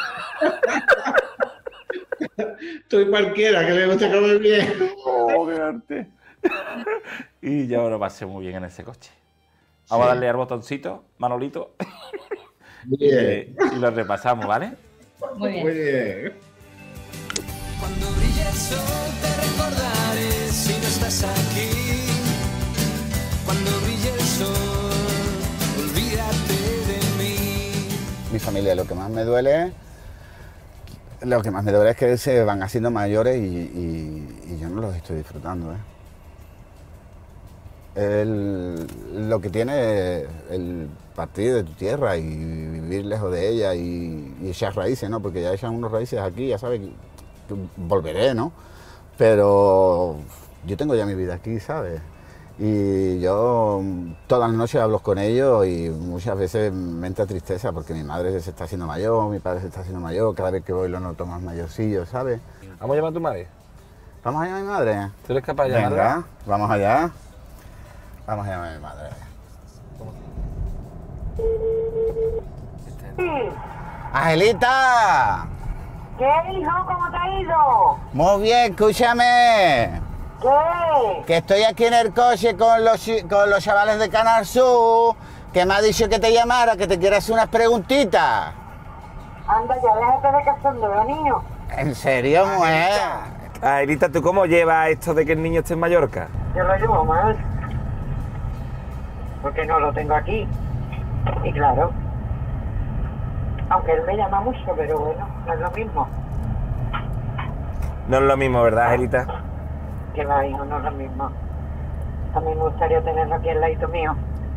Tú y cualquiera que le guste comer bien. Oh, qué arte. Y yo lo pasé muy bien en ese coche. Vamos Sí. a darle al botoncito, Manolito. Bien. Y, y lo repasamos, ¿vale? Muy bien. Muy bien. Cuando brille el sol te recordaré si no estás aquí. Cuando brille el sol, olvídate de mí. Mi familia, lo que más me duele, lo que más me duele es que se van haciendo mayores y, y- y yo no los estoy disfrutando, ¿eh? el, lo que tiene el partir de tu tierra y vivir lejos de ella y, y echar raíces, ¿no? Porque ya echan unos raíces aquí, ya sabes que, que volveré, ¿no? Pero yo tengo ya mi vida aquí, ¿sabes? Y yo todas las noches hablo con ellos y muchas veces me entra tristeza porque mi madre se está haciendo mayor, mi padre se está haciendo mayor, cada vez que voy lo noto más mayorcillo, ¿sabes? ¿Vamos a llamar a tu madre? ¿Vamos a llamar a mi madre? ¿Tú eres capaz de llamarla? Venga, vamos allá. Vamos a llamar a mi madre. ¡Angelita! ¿Qué, hijo? ¿Cómo te ha ido? Muy bien, escúchame. ¿Qué? Que estoy aquí en el coche con los, con los chavales de Canal Sur, que me ha dicho que te llamara, que te quiero hacer unas preguntitas. Anda, ya déjate de cachondeo, niño. ¿En serio, mujer? Angelita, ¿tú cómo llevas esto de que el niño esté en Mallorca? Yo lo llevo mal. Porque no lo tengo aquí. Y claro, aunque él me llama mucho, pero bueno, no es lo mismo. No es lo mismo, ¿verdad, Angelita? Que va, hijo, no es lo mismo. A mí me gustaría tenerlo aquí al ladito mío.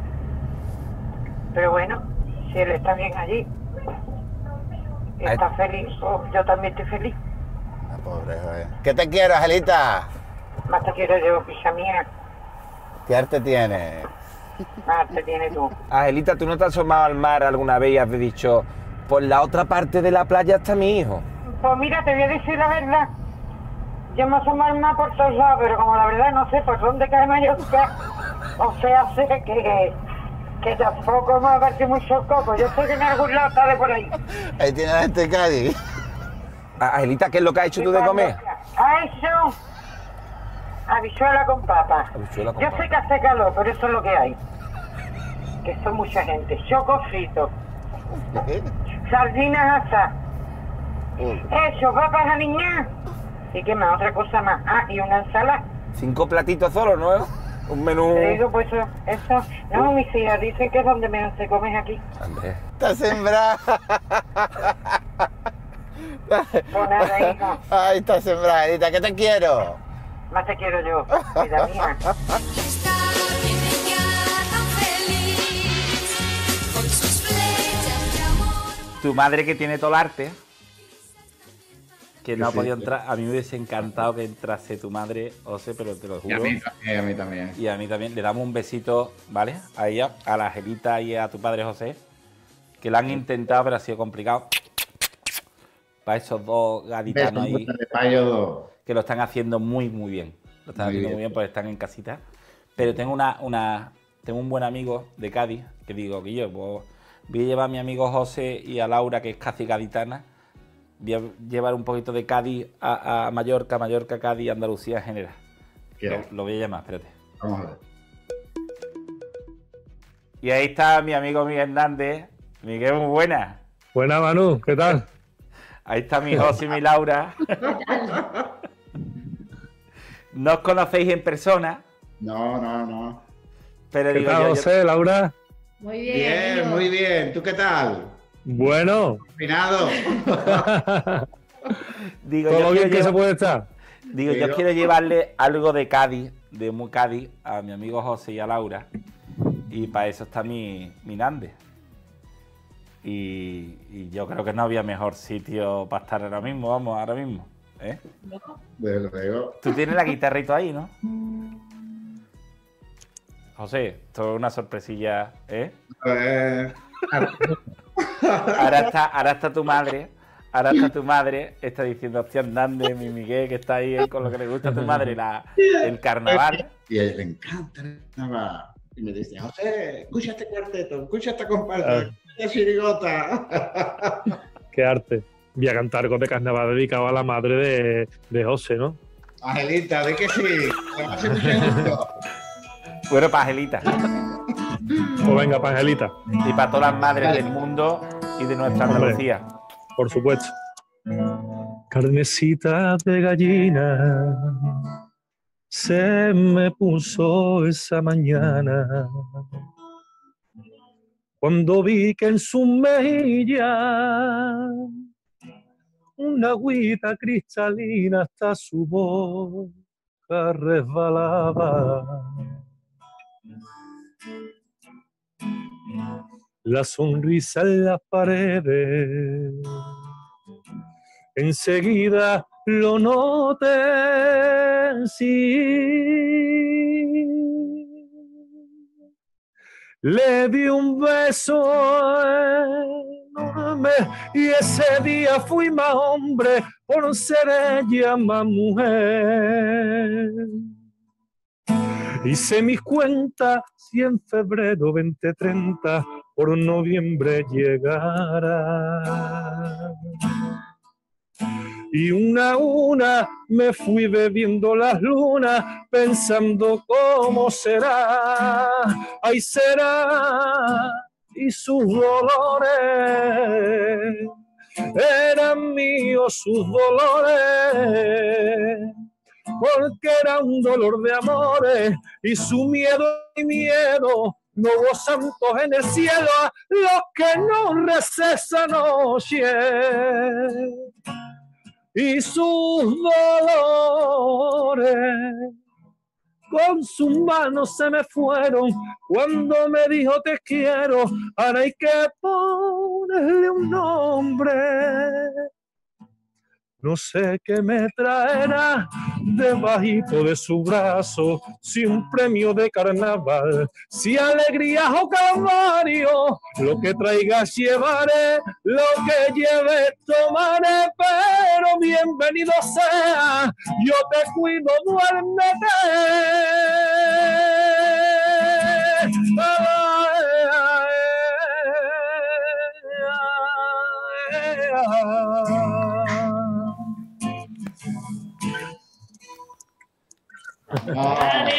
Pero bueno, si él está bien allí, está feliz, pues yo también estoy feliz. La pobre, joder. ¿Qué te quiero, Angelita? Más te quiero yo, pija mía. ¿Qué arte tienes? Más te tienes tú. Angelita, ¿tú no te has asomado al mar alguna vez y has dicho, por la otra parte de la playa está mi hijo? Pues mira, te voy a decir la verdad. Yo me asomo al mar por todos lados, pero como la verdad no sé por dónde cae Mallorca, o sea, sé que, que tampoco me parece mucho coco. Yo sé que en algún lado está de por ahí. Ahí tiene la gente de Cádiz. Angelita, ¿qué es lo que has hecho tú de comer? ¿Ha hecho? Habichuela con papa. Habichuela con Yo papa. sé que hace calor, pero eso es lo que hay. Que son mucha gente. Choco frito. Sardinas asadas. Eso, papas a niña. ¿Y qué más? Otra cosa más. Ah, y una ensalada. Cinco platitos solo, ¿no? Un menú... Te digo, pues eso, eso. No, mis hijas dicen que es donde menos se come aquí. Andrés. Está sembrada. Pues nada, hijo. Ay, está sembrada, Angelita, ¿qué te quiero? Más te quiero yo, vida mía. Tu madre, que tiene todo el arte, que no Sí, ha podido sí. entrar. A mí me hubiese encantado que entrase tu madre, Ose, pero te lo Y a juro. mí también, a mí también. Y a mí también. Le damos un besito, ¿vale? A ella, a la Angelita y a tu padre José, que lo han intentado, pero ha sido complicado. Para esos dos gaditanos Besos, ahí, de payo dos. que lo están haciendo muy, muy bien. Lo están Muy haciendo bien. muy bien porque están en casita. Pero tengo una, una tengo un buen amigo de Cádiz que digo que yo pues, voy a llevar a mi amigo José y a Laura, que es casi gaditana. Voy a llevar un poquito de Cádiz a, a Mallorca, Mallorca, Cádiz, Andalucía en general. ¿Qué? Lo, lo voy a llamar, espérate. Vamos a ver. Y ahí está mi amigo Miguel Hernández. Miguel, muy buena. Buena, Manu, ¿qué tal? Ahí está mi José y mi Laura. No os conocéis en persona. No, no, no. Pero ¿Qué digo tal, yo, yo- José, Laura? Muy Bien, muy bien. ¿Tú qué tal? Bueno. Finado. digo, Todo yo lo bien quiero que se llevar- puede estar. Digo, yo Pero- quiero llevarle algo de Cádiz, de muy Cádiz, a mi amigo José y a Laura. Y para eso está mi, mi Nande. Y, y yo creo que no había mejor sitio para estar ahora mismo, vamos, ahora mismo. ¿eh? Desde luego. Tú tienes la guitarrita ahí, ¿no? José, esto es una sorpresilla, ¿eh? Eh, Ahora está, ahora está tu madre, ahora está tu madre, está diciendo, hostia, Nande, mi Miguel, que está ahí eh, con lo que le gusta a tu madre, la, el carnaval. Y a ella le encanta el carnaval. Y me dice, José, escucha este cuarteto, escucha esta comparsa, escucha esta chirigota. Qué arte. Voy a cantar con de carnaval dedicado a la madre de, de José, ¿no? Angelita, ¿de que sí? Me hace mucho gusto. Bueno, para Angelita. Pues venga, pa' Angelita. Y para todas las madres del mundo y de nuestra Hombre. Andalucía. Por supuesto. Carnecita de gallina se me puso esa mañana cuando vi que en su mejilla una agüita cristalina hasta su boca resbalaba. la sonrisa en las paredes. Enseguida lo noté, sí. Le di un beso enorme y ese día fui más hombre por ser ella más mujer. Hice mis cuentas si en febrero veinte treinta por noviembre llegara. Y una a una me fui bebiendo las lunas, pensando cómo será, ay será, y sus dolores, eran míos sus dolores, porque era un dolor de amores, y su miedo y miedo, no hubo santos en el cielo, a los que no recé esa noche. Y sus dolores con sus manos se me fueron cuando me dijo te quiero, ahora hay que ponerle un nombre. No sé qué me traerá debajito de su brazo, si un premio de carnaval, si alegría o calvario, lo que traigas llevaré, lo que lleves tomaré, pero bienvenido sea, yo te cuido, duérmete. Bravo,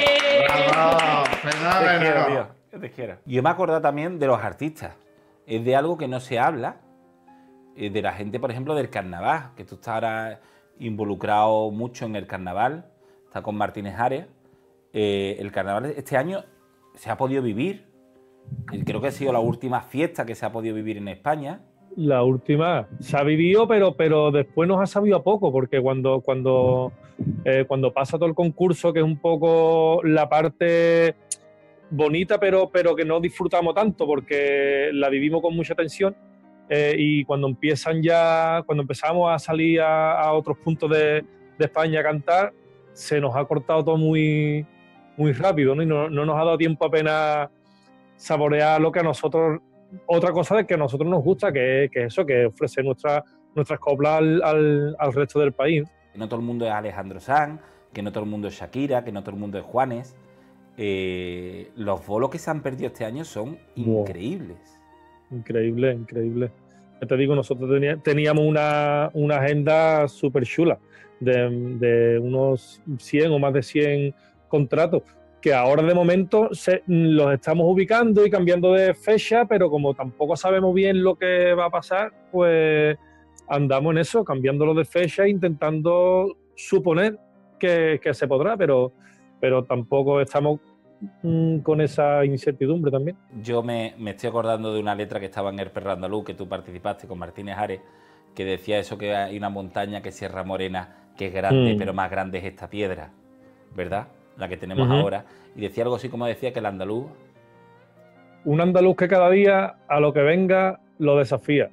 te quiero, tío. Yo te quiero. Yo me he acordado también de los artistas. Es de algo que no se habla. eh, De la gente, por ejemplo, del carnaval. Que tú estás ahora involucrado mucho en el carnaval. Estás con Martínez Ares. Eh, el carnaval este año se ha podido vivir. Creo que ha sido la última fiesta que se ha podido vivir en España. La última se ha vivido, pero, pero después nos ha sabido a poco, porque cuando, cuando, eh, cuando pasa todo el concurso, que es un poco la parte bonita, pero, pero que no disfrutamos tanto, porque la vivimos con mucha tensión, eh, y cuando empiezan ya, cuando empezamos a salir a, a otros puntos de, de España a cantar, se nos ha cortado todo muy, muy rápido, ¿no? Y no, no nos ha dado tiempo apenas saborear lo que a nosotros... Otra cosa de que a nosotros nos gusta, que, que eso, que ofrece nuestra, nuestras coplas al, al, al resto del país. Que no todo el mundo es Alejandro Sanz, que no todo el mundo es Shakira, que no todo el mundo es Juanes. Eh, los bolos que se han perdido este año son increíbles. Wow. Increíble, increíble. Ya te digo, nosotros tenía, teníamos una, una agenda súper chula de, de unos cien o más de cien contratos, que ahora de momento se, los estamos ubicando y cambiando de fecha, pero como tampoco sabemos bien lo que va a pasar, pues andamos en eso, cambiándolo de fecha, intentando suponer que, que se podrá, pero, pero tampoco estamos mm, con esa incertidumbre también. Yo me, me estoy acordando de una letra que estaba en El Perro Andaluz, que tú participaste con Martínez Ares, que decía eso, que hay una montaña que es Sierra Morena, que es grande, mm. pero más grande es esta piedra, ¿verdad? La que tenemos uh-huh. ahora, y decía algo así como decía que el andaluz... Un andaluz que cada día a lo que venga lo desafía.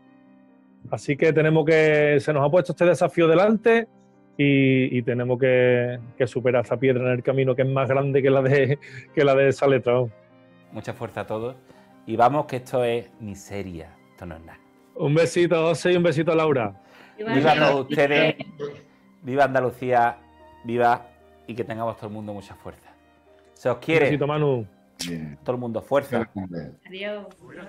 Así que tenemos que... Se nos ha puesto este desafío delante y, y tenemos que, que superar esa piedra en el camino, que es más grande que la de, que la de esa letra. ¿No? Mucha fuerza a todos. Y vamos, que esto es miseria, esto no es nada. Un besito a José y un besito a Laura. Viva, viva todos ustedes, viva Andalucía, viva... y que tengamos todo el mundo mucha fuerza. Se os quiere. Un besito, Manu. Bien. Todo el mundo fuerza. Adiós.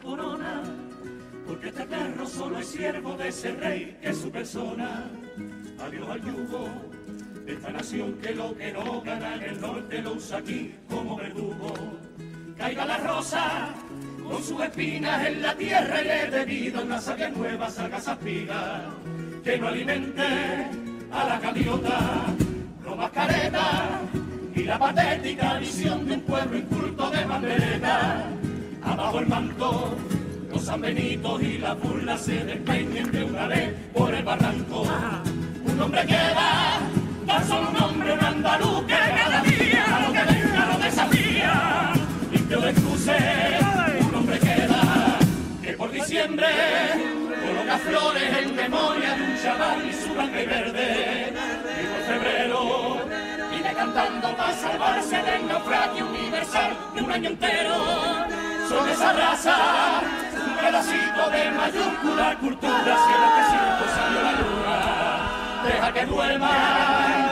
Porque este perro solo es siervo de ese rey que es su persona. Adiós al yugo de esta nación que lo que no gana en el norte lo usa aquí como verdugo. Caiga la rosa con sus espinas en la tierra y le dé vida a una savia nueva, salga esa espiga que no alimente a la gaviota. No mascareta y la patética visión de un pueblo inculto de bandereta. Abajo el manto, los sanbenitos y la burla se despeñen de una vez por el barranco. Un hombre queda, tan solo un hombre, un andaluz que cada día a lo que venga lo desafía. Limpio de cruces, un hombre queda. diciembre coloca flores en memoria de un chaval y su blanca y verde. Vivo en febrero, viene cantando para salvarse del naufragio universal de un año entero. Son esa raza, un pedacito de mayúscula cultura, si es lo que siento salió la luna. Deja que duerma